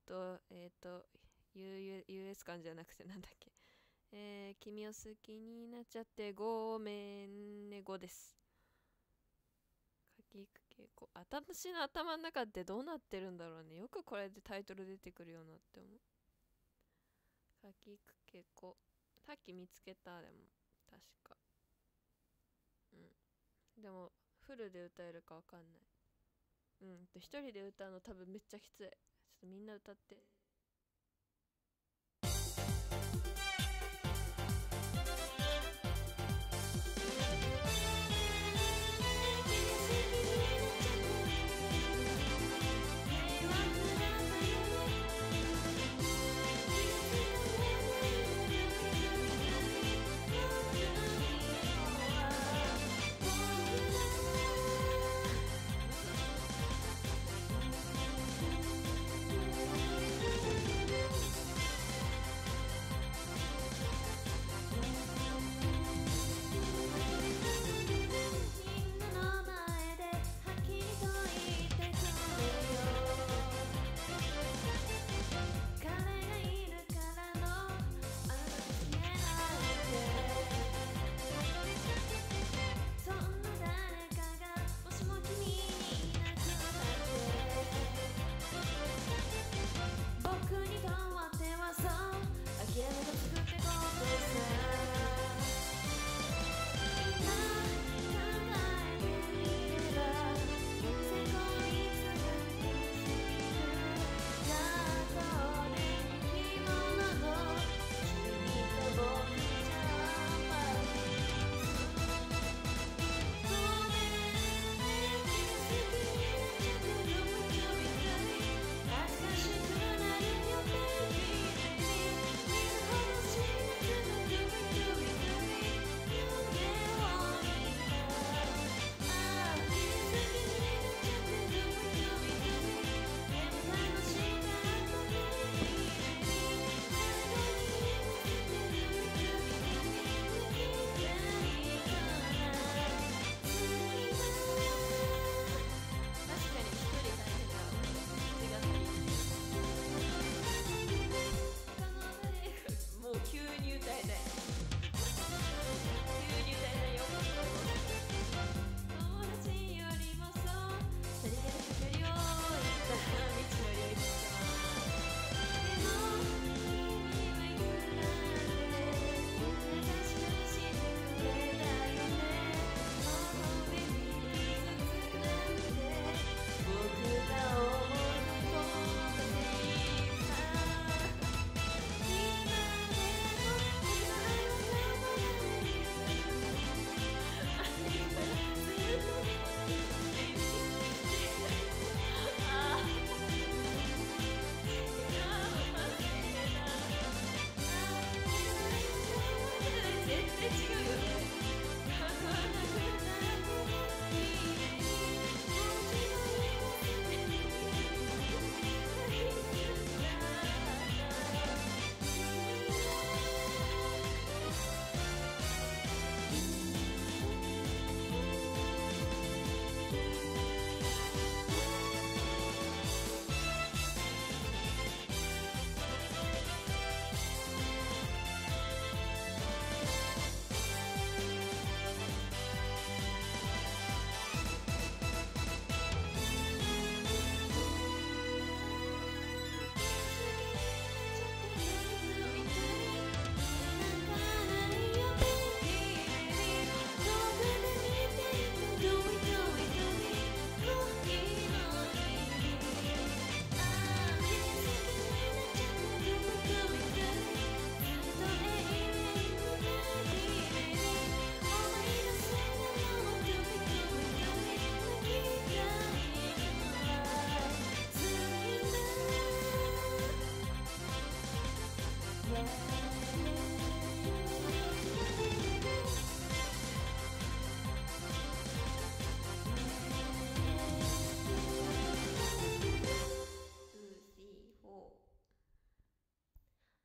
US 感じゃなくてなんだっけ。君を好きになっちゃってごめんね5です。かきくけこ。私の頭の中ってどうなってるんだろうね。よくこれでタイトル出てくるよなって思う。かきくけこ。さっき見つけた。でも確か。うん。でもフルで歌えるかわかんない。一人で歌うの多分めっちゃきつい。ちょっとみんな歌って。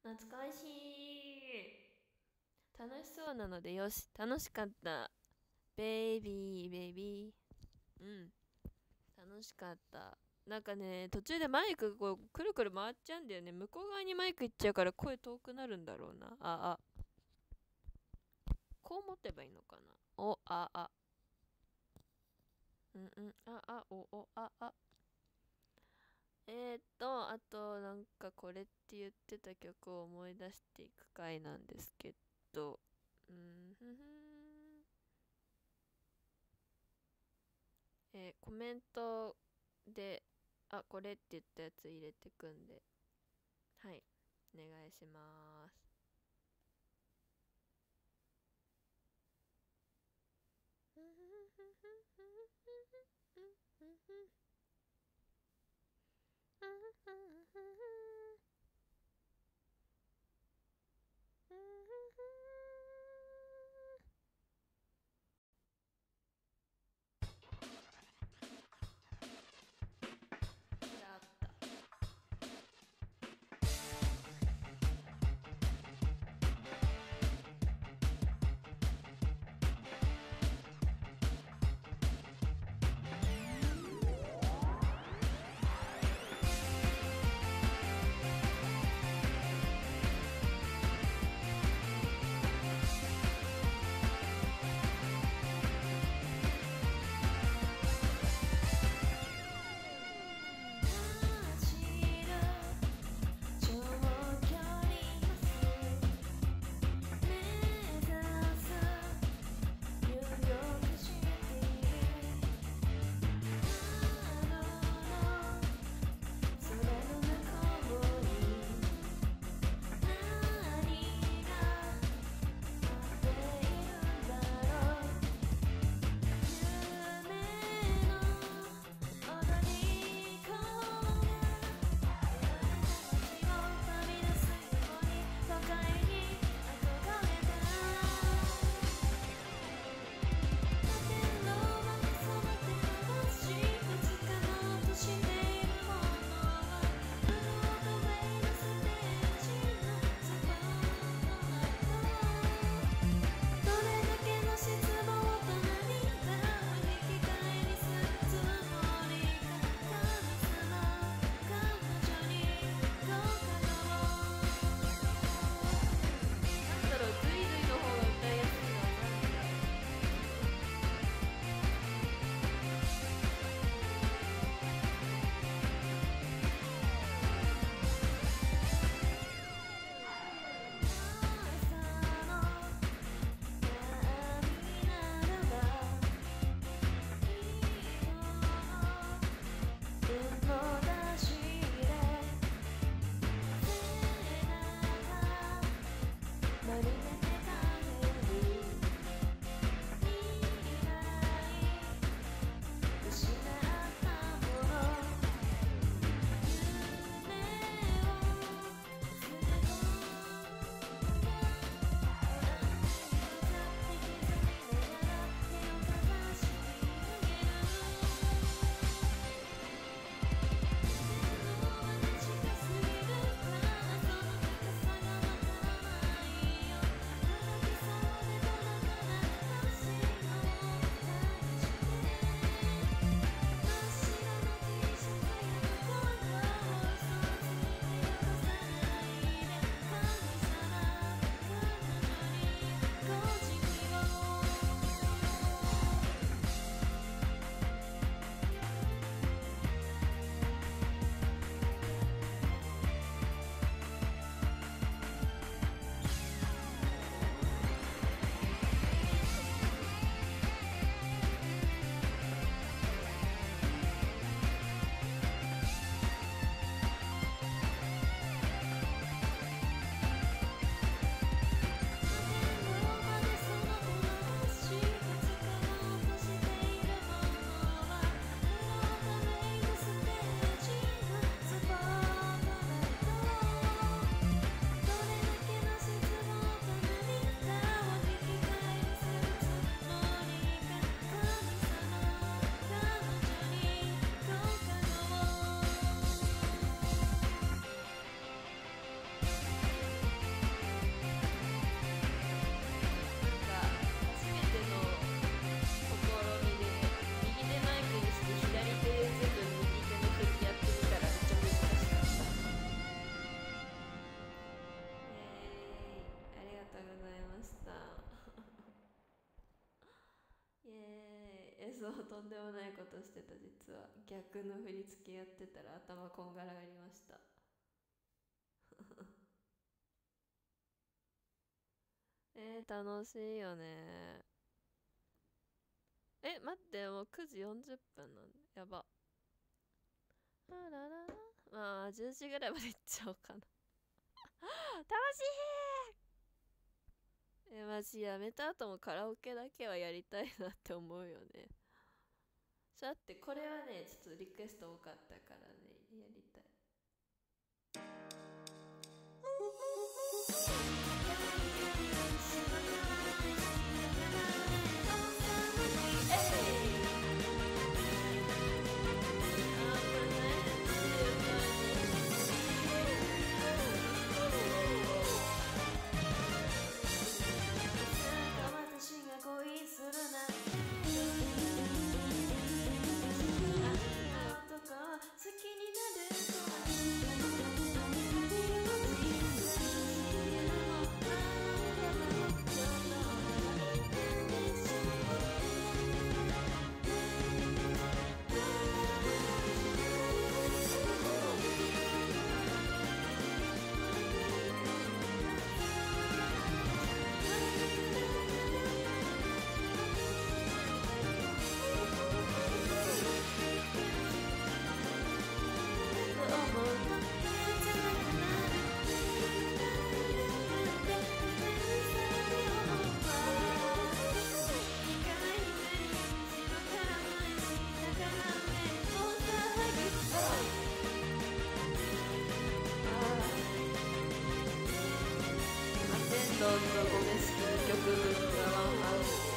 懐かしい。楽しそうなので、よし、楽しかった。ベイビー、ベイビー。うん。楽しかった。なんかね、途中でマイクこう、くるくる回っちゃうんだよね。向こう側にマイク行っちゃうから声遠くなるんだろうな。こう持てばいいのかな。うんうん、あと、なんかこれって言ってた曲を思い出していく回なんですけど、コメントで、これって言ったやつ入れてくんで、はい、お願いします。やった。 そうとんでもないことしてた。実は逆の振り付けやってたら頭こんがらがりました。楽しいよね。待って、もう9時40分なんでやば。あららら、まあ10時ぐらいまで行っちゃおうかな。楽しい。マジやめた後もカラオケだけはやりたいなって思うよね。だってこれはねちょっとリクエスト多かったからね、やりたい。どんどんごめんす曲がワンハウス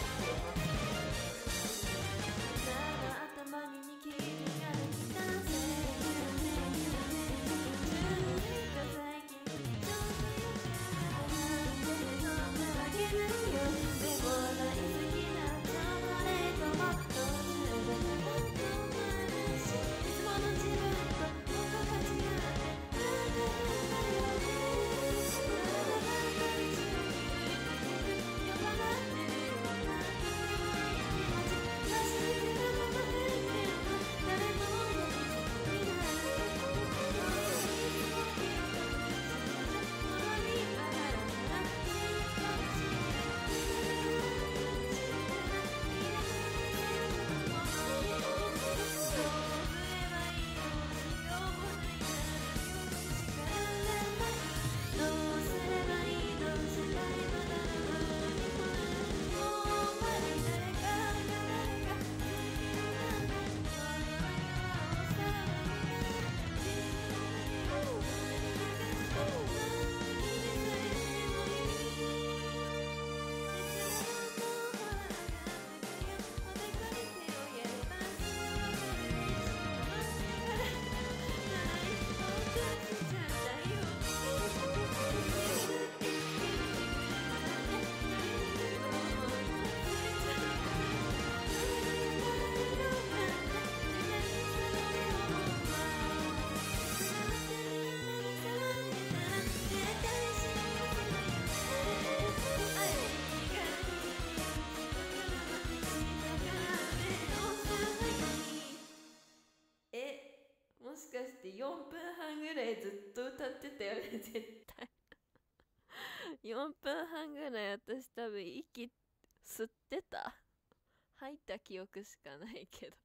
もしかして4分半ぐらいずっと歌ってたよね絶対。4分半ぐらい私多分息吸ってた。吐いた記憶しかないけど。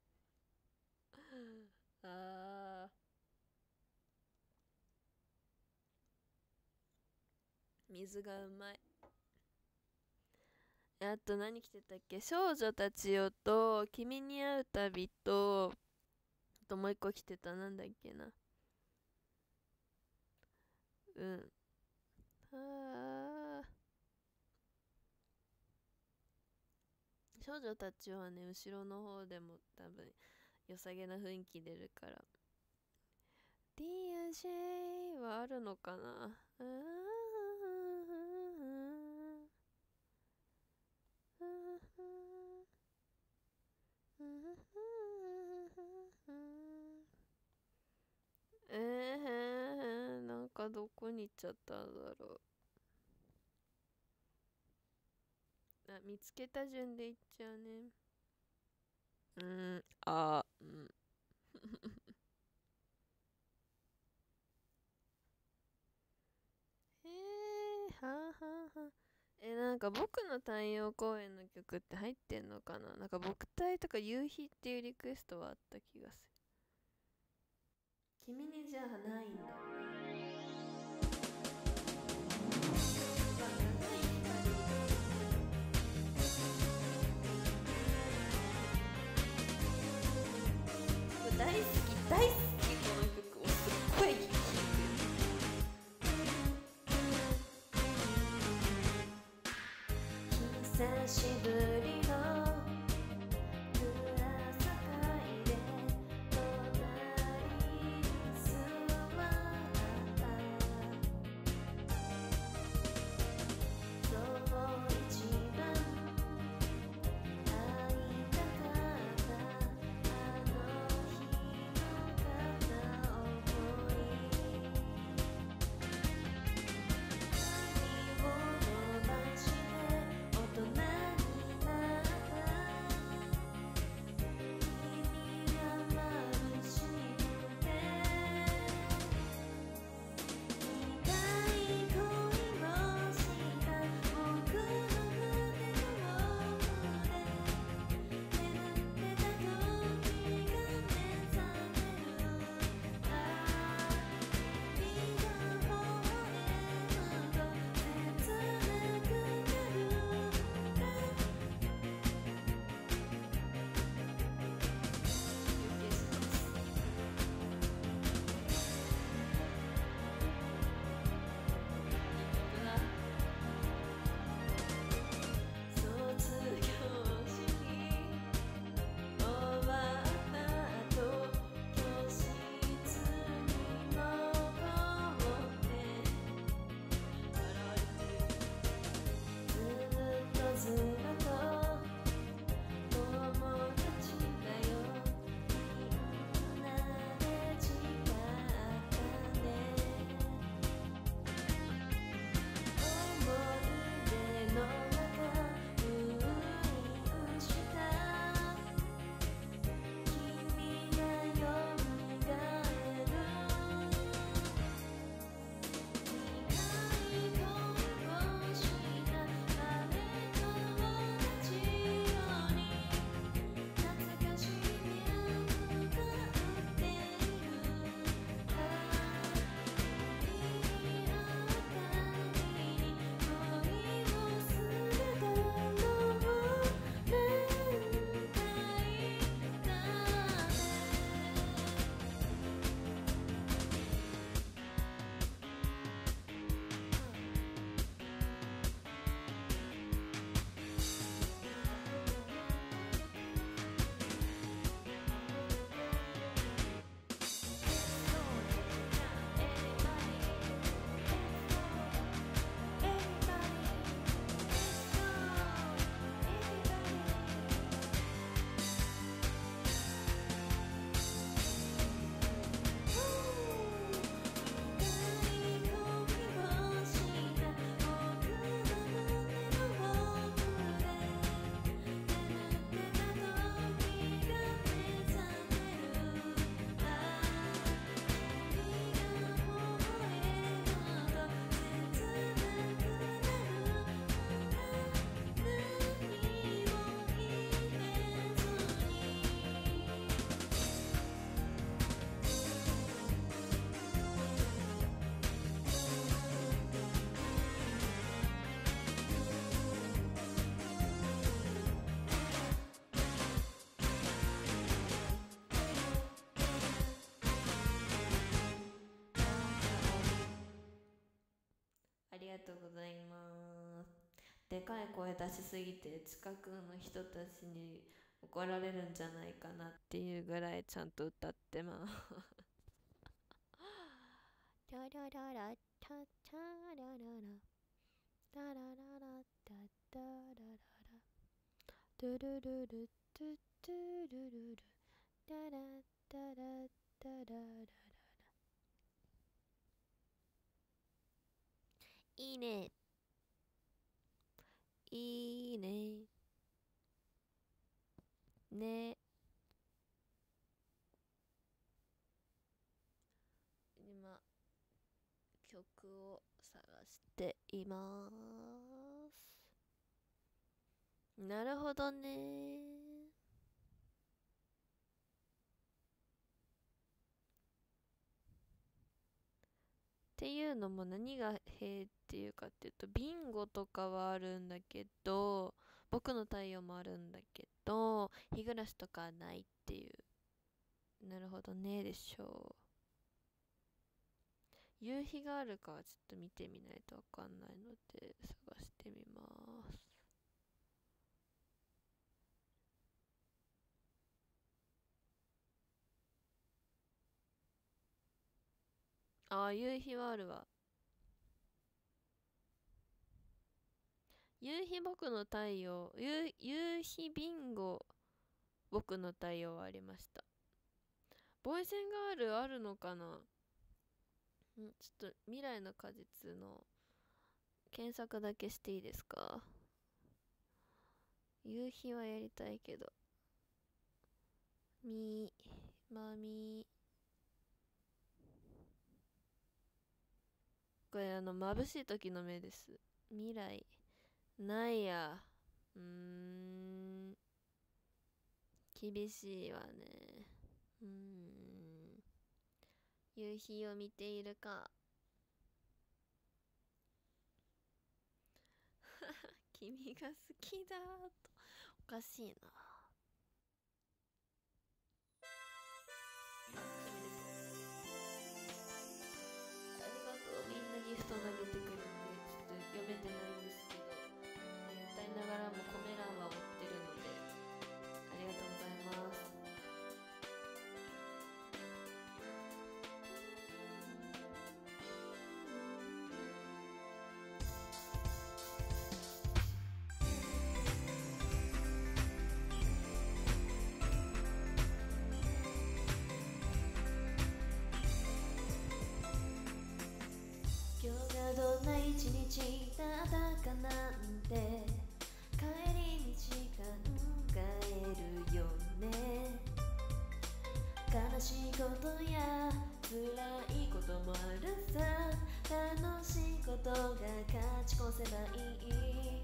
あ水がうまい。あと何着てたっけ、少女たちよと君に会うたびと、あともう一個着てた、なんだっけな。少女たちはね後ろの方でも多分良さげな雰囲気出るから。 DJ はあるのかな。なんかどこに行っちゃったんだろう。見つけた順で行っちゃうね。 うん、あ、うん。はあはあはあ。なんか僕の太陽公園の曲って入ってんのかな。なんか僕体とか夕日っていうリクエストはあった気がする。君にじゃあないんだよな。うわ、長い光。大好き、大好き、この曲をすっごい聴いてる。久しぶりの裏境で隣に座ったそう一番会いたかったあの日の片思い髪を伸ばして大人になった君が眩しくて苦い恋をした僕の胸の奥で眠ってた時が目覚めるあ君が微笑むと切なくなる卒業式終わった後教室に残ってずっとずっと友達だよみんなで誓ったね思い出の中封印した君がよみがえる苦い恋をしたあれと同じように懐かしい脈が打っている君に会うたびに恋をするだろう何回かありがとうございます。でかい声出しすぎて近くの人たちに怒られるんじゃないかなっていうぐらいちゃんと歌ってます。ララララタタラララタラララタタラララトゥルルルトゥトゥルルルタラタラタラララいいねいいねね曲を探しています。なるほどね。っていうのも何がへーっていうかっていうと、ビンゴとかはあるんだけど、僕の太陽もあるんだけど、日暮らしとかはないっていう。なるほどねでしょう。夕日があるかはちょっと見てみないとわかんないので探してみます。ああ、夕日はあるわ。夕日僕の太陽、夕日ビンゴ僕の太陽はありました。ボーイセンガールあるのかな。ちょっと未来の果実の検索だけしていいですか。夕日はやりたいけど。これ�眩しい時の目です。未来。ないや。厳しいわね。夕日を見ているか。君が好きだと。おかしいな。ありがとう。みんなギフト投げてくれて、ちょっと読めてないんですけど、歌いながらもコメ欄は追ってるので、ありがとうございます。今日がどんな一日だったかなんて帰り道考えるよね。悲しいことや辛いこともあるさ。楽しいことが勝ち越せばいい。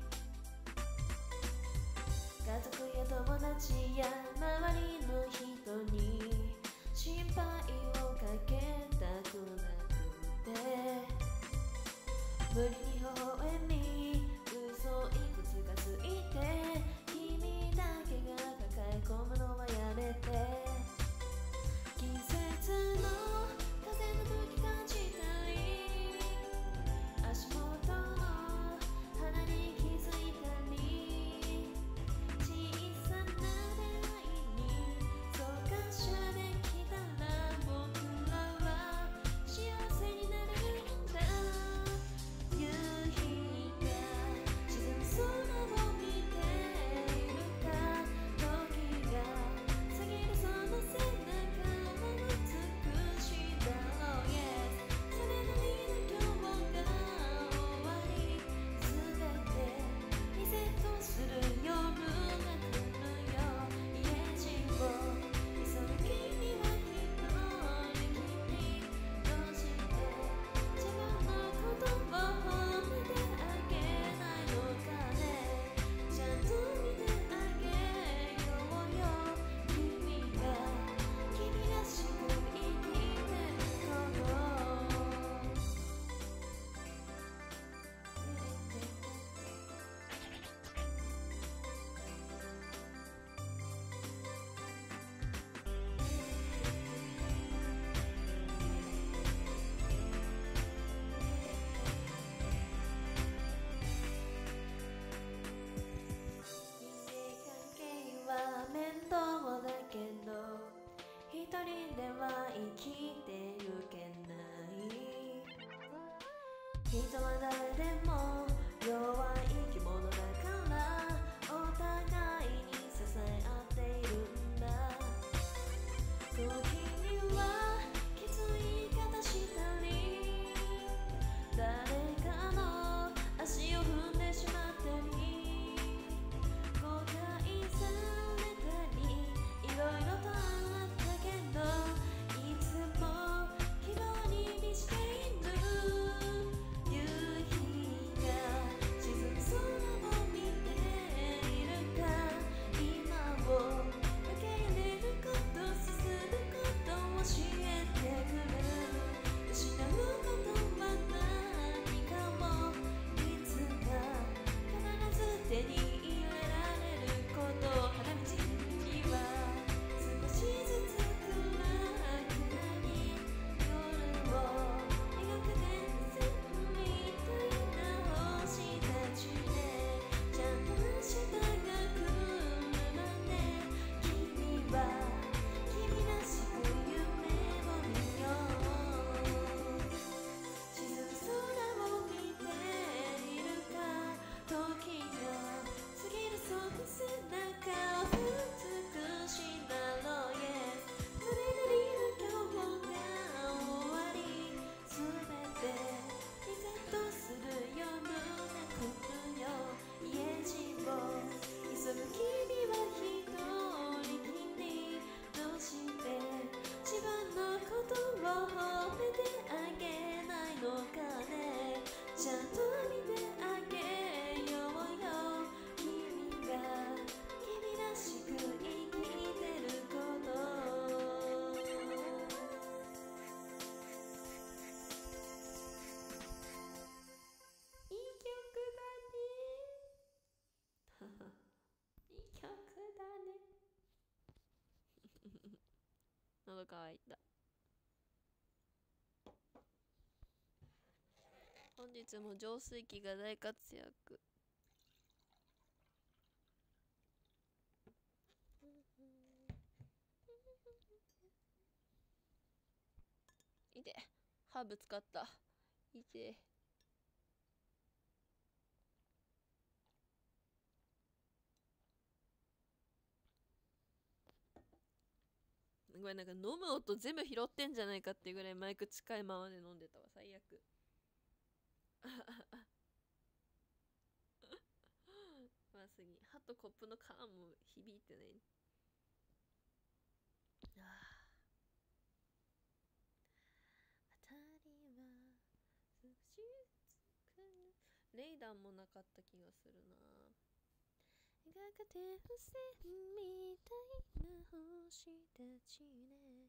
家族や友達や周りの人に心配をかけたくなくて、無理に微笑み嘘いくつかついて、君だけが抱え込むのはやめて。季節の風の吹き感じたり、足元の花に気づいたり、小さな出会いにそう感謝できたら僕らは幸せになれるんだ。夕日が沈む空を見ているか。時が過ぎるその背中も美しいだろう。Yes それなりの今日が終わり、全てリセットする夜が来るよ。家路を急ぐ君は一人きり。どうして自分のことを褒めてあげないのかね。ちゃんと見てあげようよ。君らしく生きてこう。人間関係は面倒だけど一人では生きてゆけない。人は誰でも弱い生き物だからお互いに支え合っているんだ。時にはきつい言い方したり、誰かの足を踏んでしまったり、誤解されたりいろいろとあったけど、いつも希望に満ちている。 喉乾いた。本日も浄水器が大活躍。いて、歯ぶつかった。いて。ごめん、なんか飲む音全部拾ってんじゃないかっていうぐらいマイク近いままで飲んでたわ。最悪。まずに歯とコップの缶も響いてない。当たりは少しずつレイダンもなかった気がするな。描かて付箋みたいな星たちね。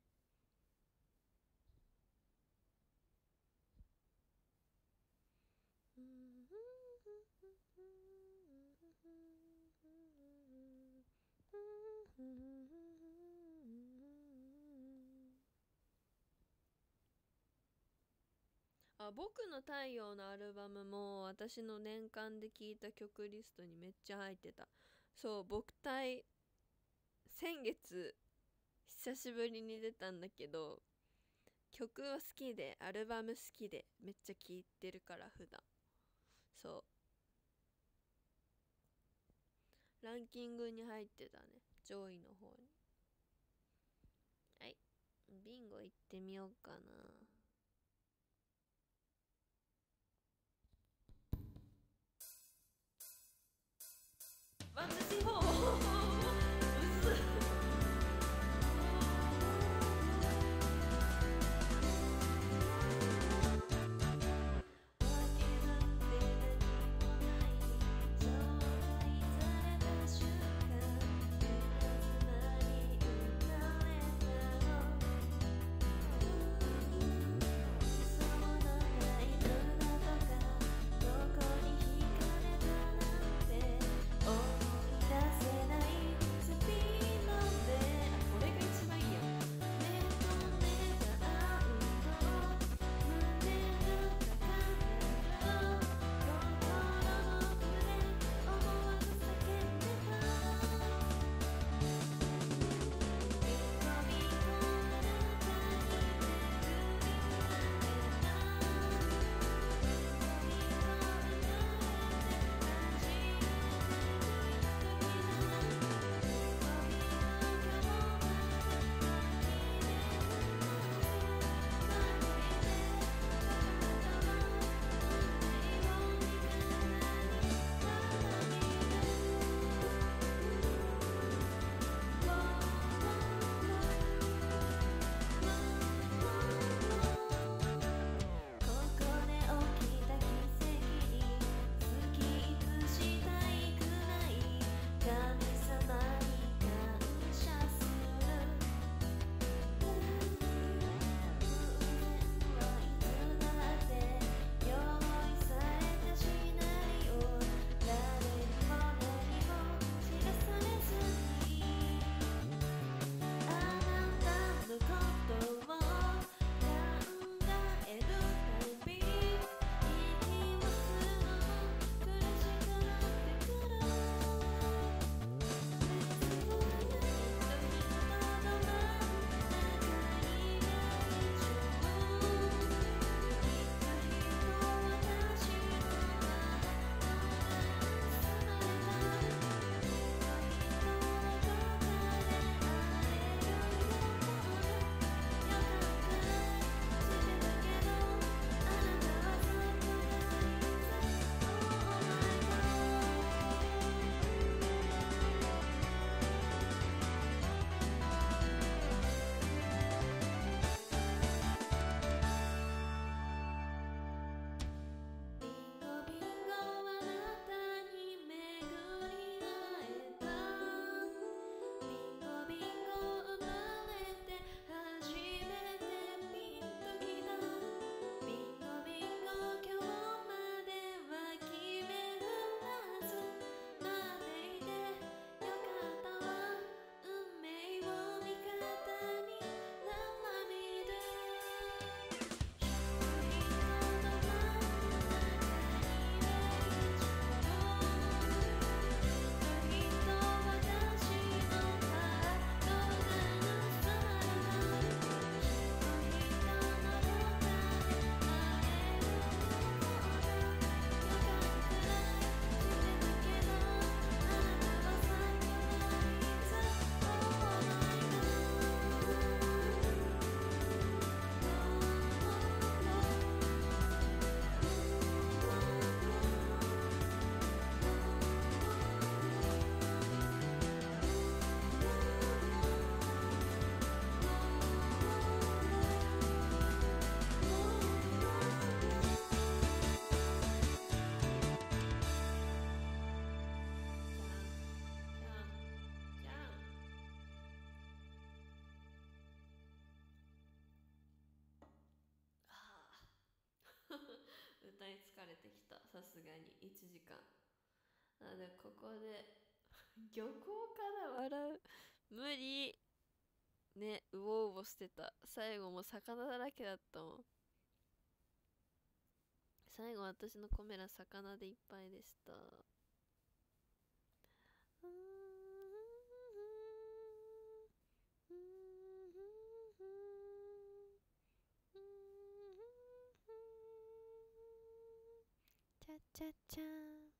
あ、僕の太陽のアルバムも私の年間で聴いた曲リストにめっちゃ入ってた。そう、僕体先月久しぶりに出たんだけど、曲は好きでアルバム好きでめっちゃ聴いてるから普段。そうランキングに入ってたね、上位の方に。はい、ビンゴ行ってみようかな。ワンツースリーフォーうっすあ、でここで漁港から笑う無理ね。うおうおしてた。最後も魚だらけだったもん。最後私のコメラ魚でいっぱいでした。チャチャチャー。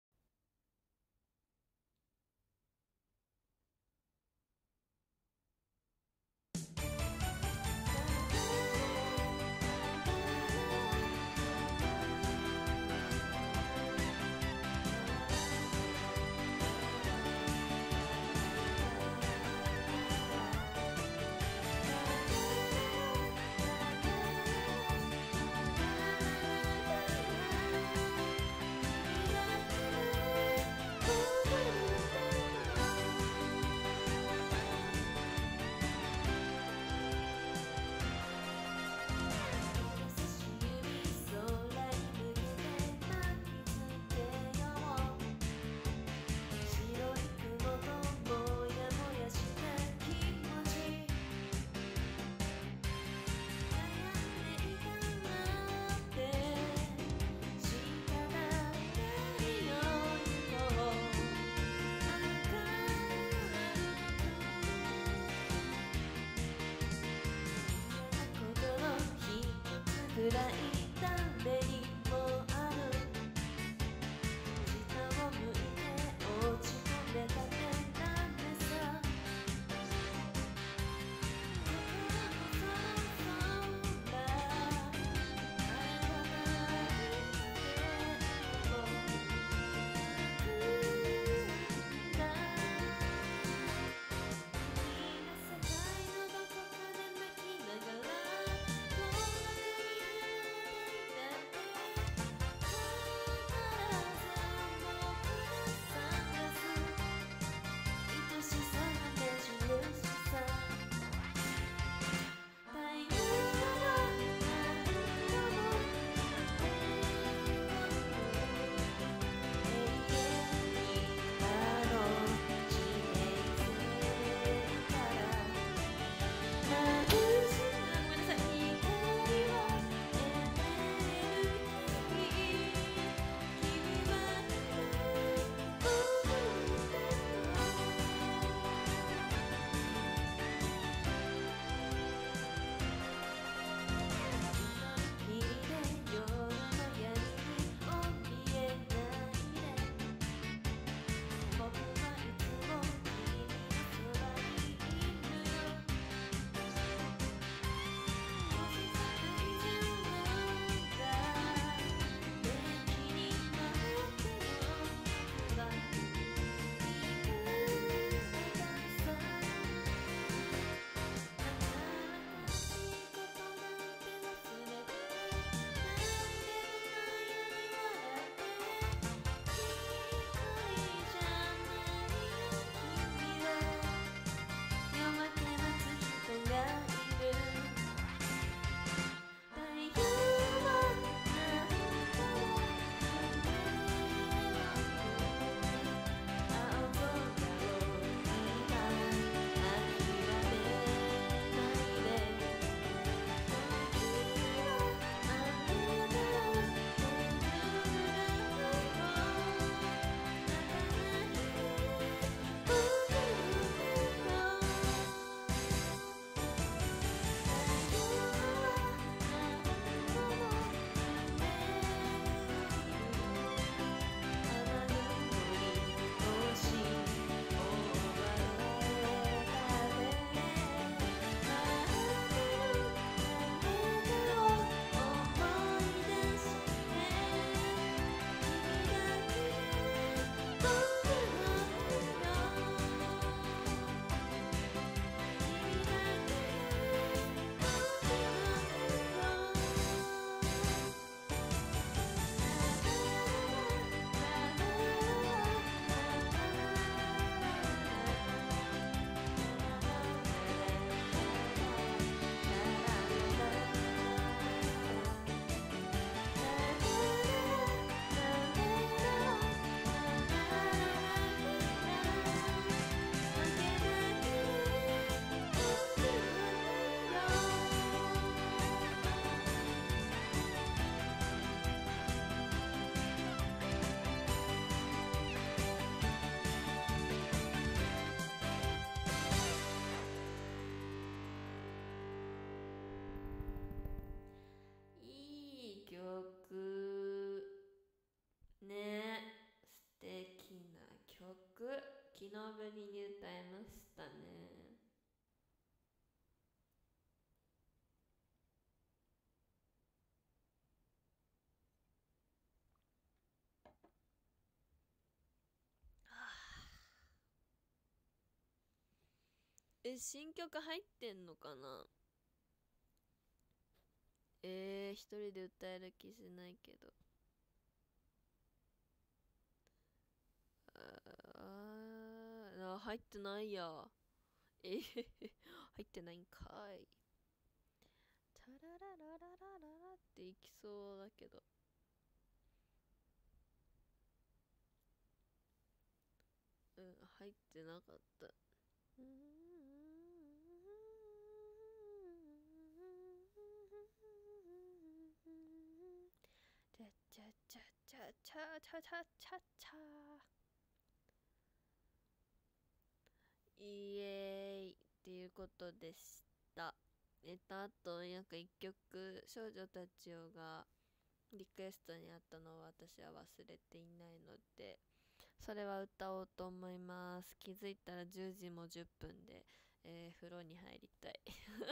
くらい誰にもある下を向いて落ち込んでたねなんでさ間ぶりに歌いましたね。新曲入ってんのかな。一人で歌える気しないけど。入ってないや。入ってないんかい。タラララララララっていきそうだけど。入ってなかった。チャチャチャチャチャチャチャチャチャイエーイっていうことでした。あとなんか一曲少女たちよがリクエストにあったのを私は忘れていないので、それは歌おうと思います。気づいたら10時も10分で、風呂に入りたい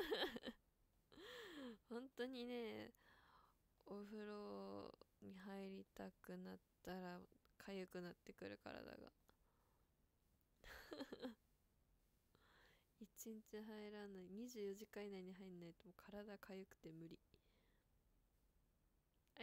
本当にね、お風呂に入りたくなったら痒くなってくる体が1日入らない、24時間以内に入んないともう体痒くて無理。はい、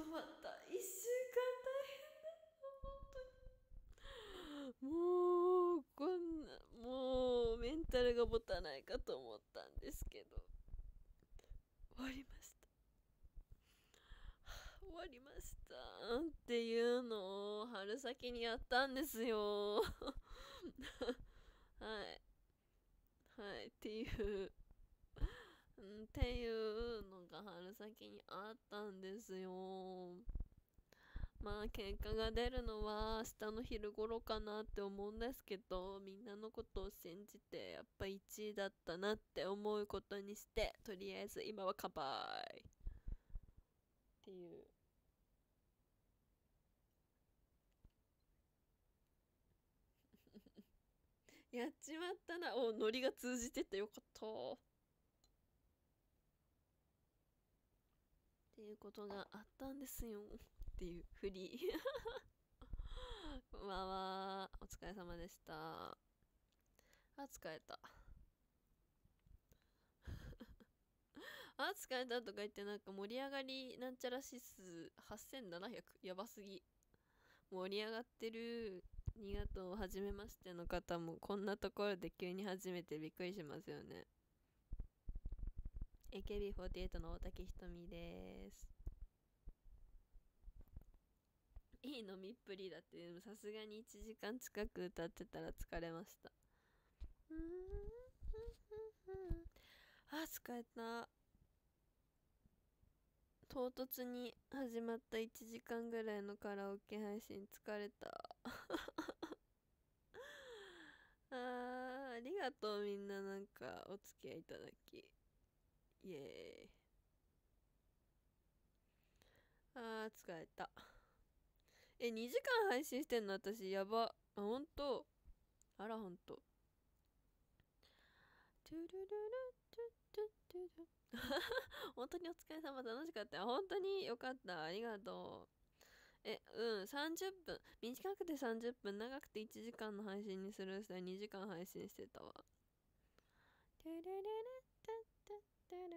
まった1週間大変だ、本当にもうこんな、もうメンタルが持たないかと思ったんですけど、終わりました。終わりましたっていうのを春先にやったんですよ。はいはいっていうっていうのが春先にあったんですよ。まあ結果が出るのは明日の昼頃かなって思うんですけど、みんなのことを信じてやっぱ1位だったなって思うことにして、とりあえず今は乾杯っていう。やっちまったな。お、ノリが通じててよかった。っていうことがあったんですよ。っていうフリー。こんばんは。お疲れ様でした。あ、疲れた。あ、疲れたとか言って、なんか盛り上がりなんちゃら指数8700。やばすぎ。盛り上がってる。ありがとう。はじめましての方もこんなところで急に初めてびっくりしますよね。AKB48 の大竹ひとみです。いい飲みっぷりだって。さすがに1時間近く歌ってたら疲れました。あ、疲れた。唐突に始まった1時間ぐらいのカラオケ配信疲れた。ありがとうみんな、なんかお付き合いいただき。イエーイ。疲れた。2時間配信してんの私、やば。ほんと。あら、ほんと。トゥルルルトゥトゥトゥトゥ本当にお疲れ様、楽しかったよ。本当によかった。ありがとう。30分。短くて30分、長くて1時間の配信にするしたら2時間配信してたわ。トゥルルルトゥトゥトゥ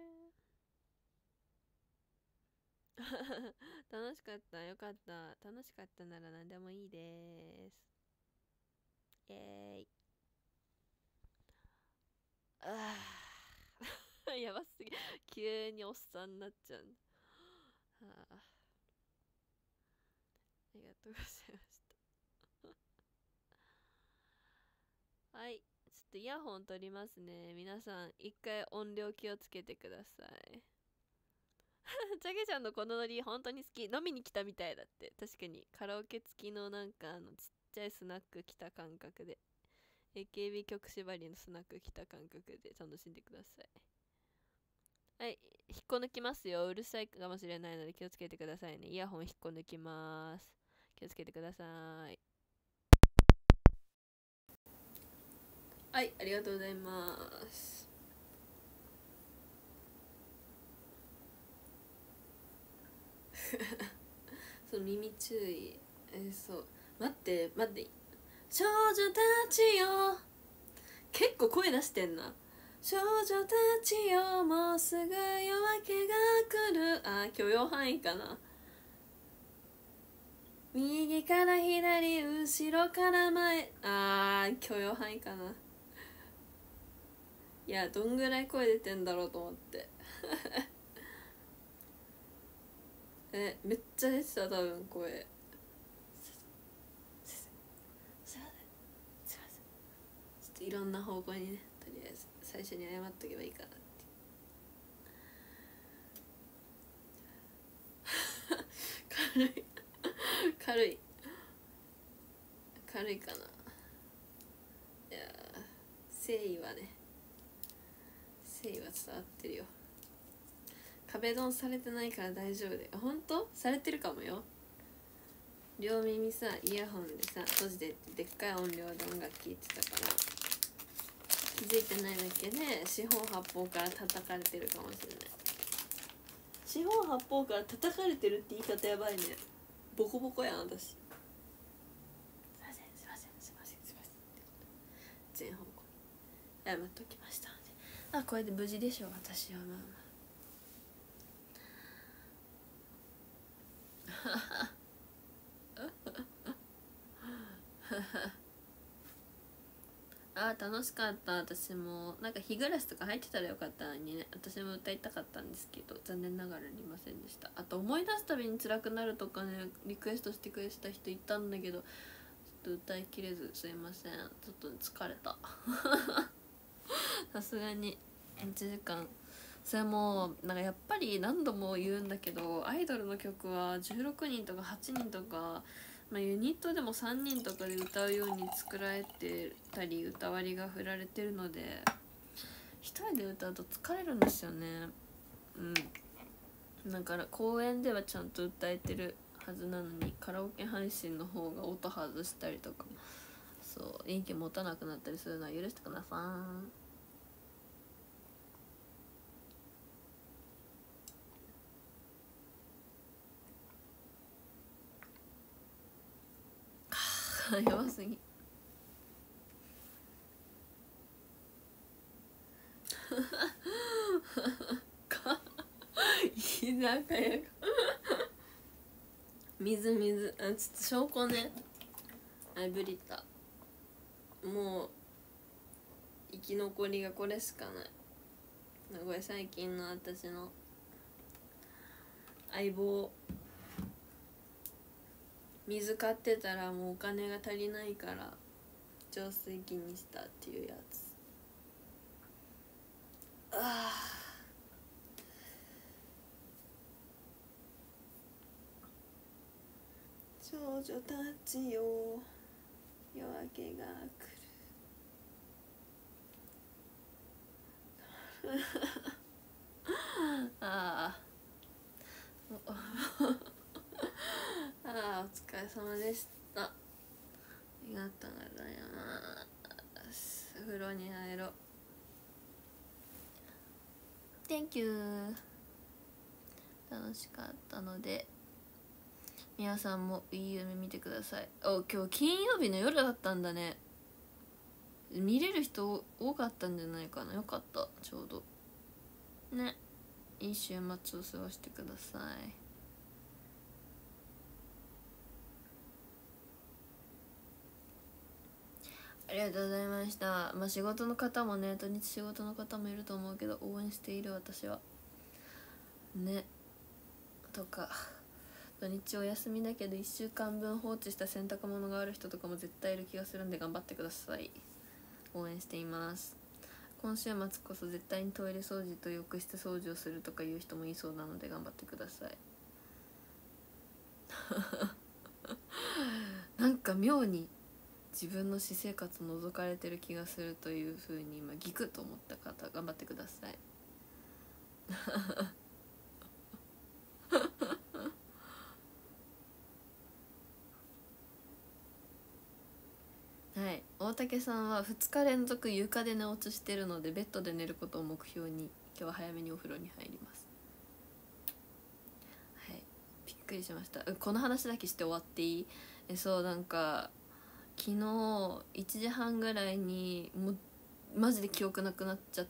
ル楽しかった。よかった。楽しかったなら何でもいいです。イェーイ。やばすぎ。急におっさんになっちゃう。ありがとうございました。はい。ちょっとイヤホン取りますね。皆さん、一回音量気をつけてください。チャゲちゃんのこのノリ本当に好き。飲みに来たみたいだって。確かにカラオケ付きのなんかちっちゃいスナック来た感覚で。AKB 曲縛りのスナック来た感覚で楽しんでください。はい。引っこ抜きますよ。うるさいかもしれないので気をつけてくださいね。イヤホン引っこ抜きます。気をつけてください。はい、ありがとうございます。そう、耳注意。そう。待って、待って。少女たちよ。結構声出してんな。少女たちよ、もうすぐ夜明けが来る。許容範囲かな。右から左、後ろから前。許容範囲かな。いや、どんぐらい声出てんだろうと思って。めっちゃ出てた、多分声。すいません。ちょっといろんな方向にね、とりあえず最初に謝っとけばいいかなって軽い軽い軽いかな。いや誠意はね、誠意は伝わってるよ。壁ドンされてないから大丈夫で。ほんとされてるかもよ。両耳さ、イヤホンでさ閉じてってでっかい音量で音楽聴いてたから気づいてないだけで四方八方から叩かれてるかもしれない。四方八方から叩かれてるって言い方やばいね。ボコボコやん私。すいませんすいませんすいませんすいませんって全方向謝っときましたので、これで無事でしょう。私はまあま楽しかった。私もなんか日暮らしとか入ってたらよかったのにね。私も歌いたかったんですけど残念ながらありませんでした。あと思い出すたびに辛くなるとかねリクエストしてくれてた人いたんだけどちょっと歌いきれずすいません。ちょっと疲れたさすがに1時間。それもなんかやっぱり何度も言うんだけどアイドルの曲は16人とか8人とか、まあ、ユニットでも3人とかで歌うように作られてたり歌割りが振られてるので一人で歌うと疲れるんですよね。だから公演ではちゃんと歌えてるはずなのにカラオケ配信の方が音外したりとかそう元気持たなくなったりするのは許してください。やばすぎ居酒屋が水あちょっと証拠ねあぶりたもう生き残りがこれしかない。これ最近の私の相棒水買ってたらもうお金が足りないから浄水器にしたっていうやつ。少女たちよ夜明けが来るああお疲れ様でした。ありがとうございます。風呂に入ろう。 Thank you。 楽しかったので皆さんもいい夢見てください。今日金曜日の夜だったんだね。見れる人多かったんじゃないかな。よかったちょうどね。いい週末を過ごしてください。ありがとうございました。まあ仕事の方もね土日仕事の方もいると思うけど応援している私はね。とか土日お休みだけど1週間分放置した洗濯物がある人とかも絶対いる気がするんで頑張ってください。応援しています。今週末こそ絶対にトイレ掃除と浴室掃除をするとかいう人もいそうなので頑張ってくださいなんか妙に自分の私生活覗かれてる気がするという風に今ギクと思った方頑張ってくださいはい、大竹さんは2日連続床で寝落ちしてるのでベッドで寝ることを目標に今日は早めにお風呂に入ります。はい、びっくりしました。この話だけして終わっていい？そうなんか昨日1時半ぐらいにもうマジで記憶なくなっちゃって、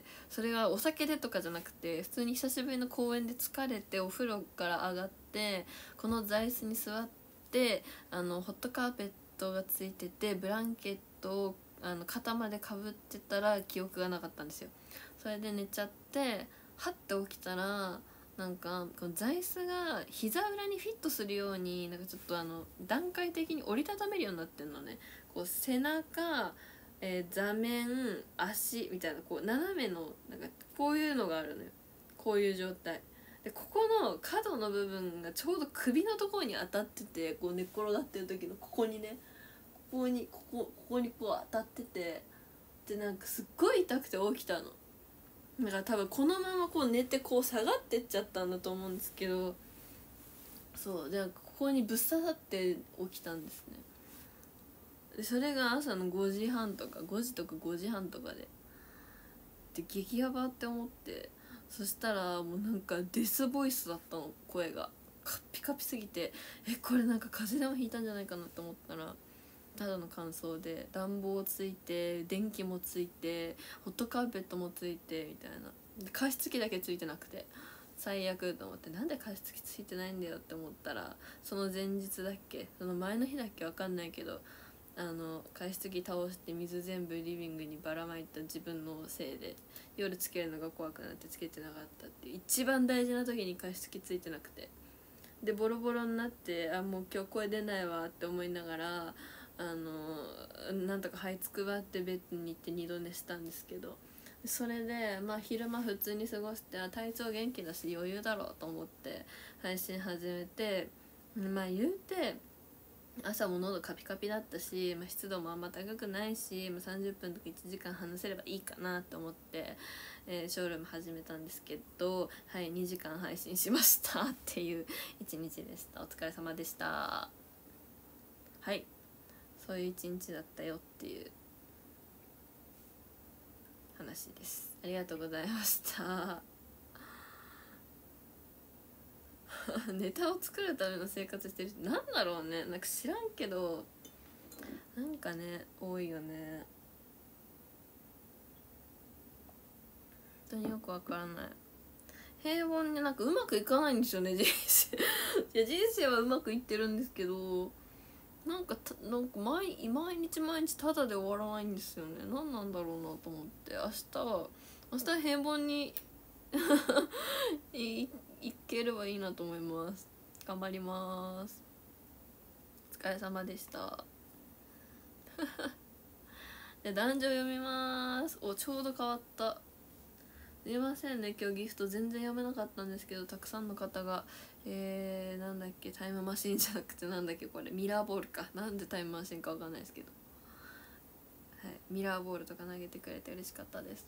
それがお酒でとかじゃなくて普通に久しぶりの公園で疲れてお風呂から上がってこの座椅子に座ってホットカーペットがついててブランケットを肩までかぶってたら記憶がなかったんですよ。それで寝ちゃってはって起きたらなんかこの座椅子が膝裏にフィットするようになんかちょっと段階的に折りたためるようになってんのね。こう背中、座面足みたいなこう斜めのなんかこういうのがあるのよ。こういう状態でここの角の部分がちょうど首のところに当たっててこう寝っ転がってる時のここにねここにこう当たっててでなんかすっごい痛くて起きたの。だから多分このままこう寝てこう下がってっちゃったんだと思うんですけどそうでここにぶっ刺さって起きたんですね。でそれが朝の5時半とか5時とか5時半とかで激ヤバって思ってそしたらもうなんかデスボイスだったの。声がカッピカピすぎてこれなんか風邪でもひいたんじゃないかなと思ったらただの乾燥で暖房ついて電気もついてホットカーペットもついてみたいな加湿器だけついてなくて最悪と思ってなんで加湿器ついてないんだよって思ったらその前日だっけその前の日だっけわかんないけど加湿器倒して水全部リビングにばらまいた自分のせいで夜つけるのが怖くなってつけてなかったっていう、一番大事な時に加湿器ついてなくて、でボロボロになって、もう今日声出ないわって思いながらなんとか這いつくばってベッドに行って二度寝したんですけど、それで昼間普通に過ごして、体調元気だし余裕だろうと思って配信始めて、言うて朝も喉カピカピだったし、湿度もあんま高くないし、30分とか1時間話せればいいかなと思って、ショールーム始めたんですけど、はい、2時間配信しましたっていう一日でした。お疲れ様でした。はい、そういう一日だったよっていう話です。ありがとうございましたネタを作るための生活してる人なんだろうね、なんか知らんけどなんかね多いよね、本当によくわからない。平凡になんかうまくいかないんですよね、人生いや人生はうまくいってるんですけど、なんか毎日ただで終わらないんですよね。何なんだろうなと思って、明日は平凡にいければいいなと思います。頑張ります。お疲れ様でしたで男女読みます。ちょうど変わった。すいませんね、今日ギフト全然読めなかったんですけど、たくさんの方がなんだっけ、タイムマシンじゃなくてなんだっけこれ、ミラーボールか、なんでタイムマシンかわかんないですけど、はい、ミラーボールとか投げてくれて嬉しかったです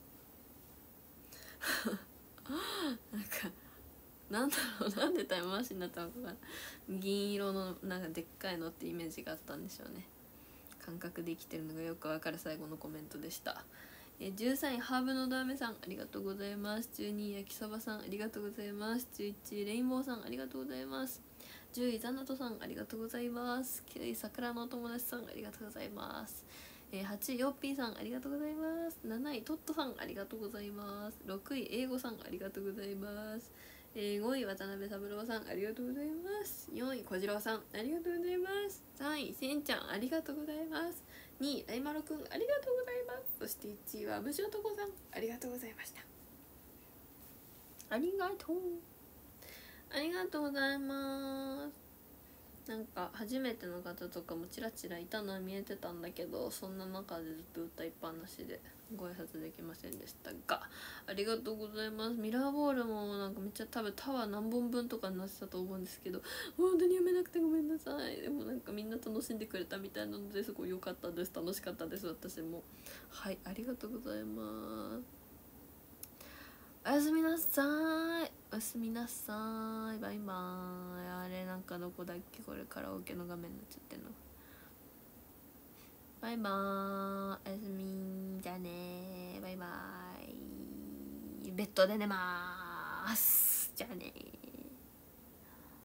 なんかなんだろう、なんでタイムマシンになったのかが銀色のなんかでっかいのってイメージがあったんでしょうね。感覚で生きてるのがよくわかる最後のコメントでした。13位ハーブのダメさんありがとうございます。12位焼きそばさんありがとうございます。11位レインボーさんありがとうございます。10位ザナトさんありがとうございます。9位桜のお友達さんありがとうございます。8位ヨッピーさんありがとうございます。7位トットさんありがとうございます。6位英語さんありがとうございます。5位渡辺三郎さんありがとうございます。4位小次郎さんありがとうございます。3位せんちゃんありがとうございます。2位ライマロくんありがとうございます。そして1位は無事男さんありがとうございました。ありがとうありがとうございます。なんか初めての方とかもちらちらいたのは見えてたんだけど、そんな中でずっと歌いっぱなしでご挨拶できませんでしたが、ありがとうございます。ミラーボールもなんかめっちゃ多分タワー何本分とかになってたと思うんですけど、本当に読めなくてごめんなさい。でもなんかみんな楽しんでくれたみたいなのですごい良かったです。楽しかったです、私も。はい、ありがとうございます。おやすみなさーい。おやすみなさーい。バイバーイ。あれなんかどこだっけ、これカラオケの画面になっちゃってんの。バイバーイ。おやすみ。じゃあねー。バイバーイ。ベッドで寝まーす。じゃあねー。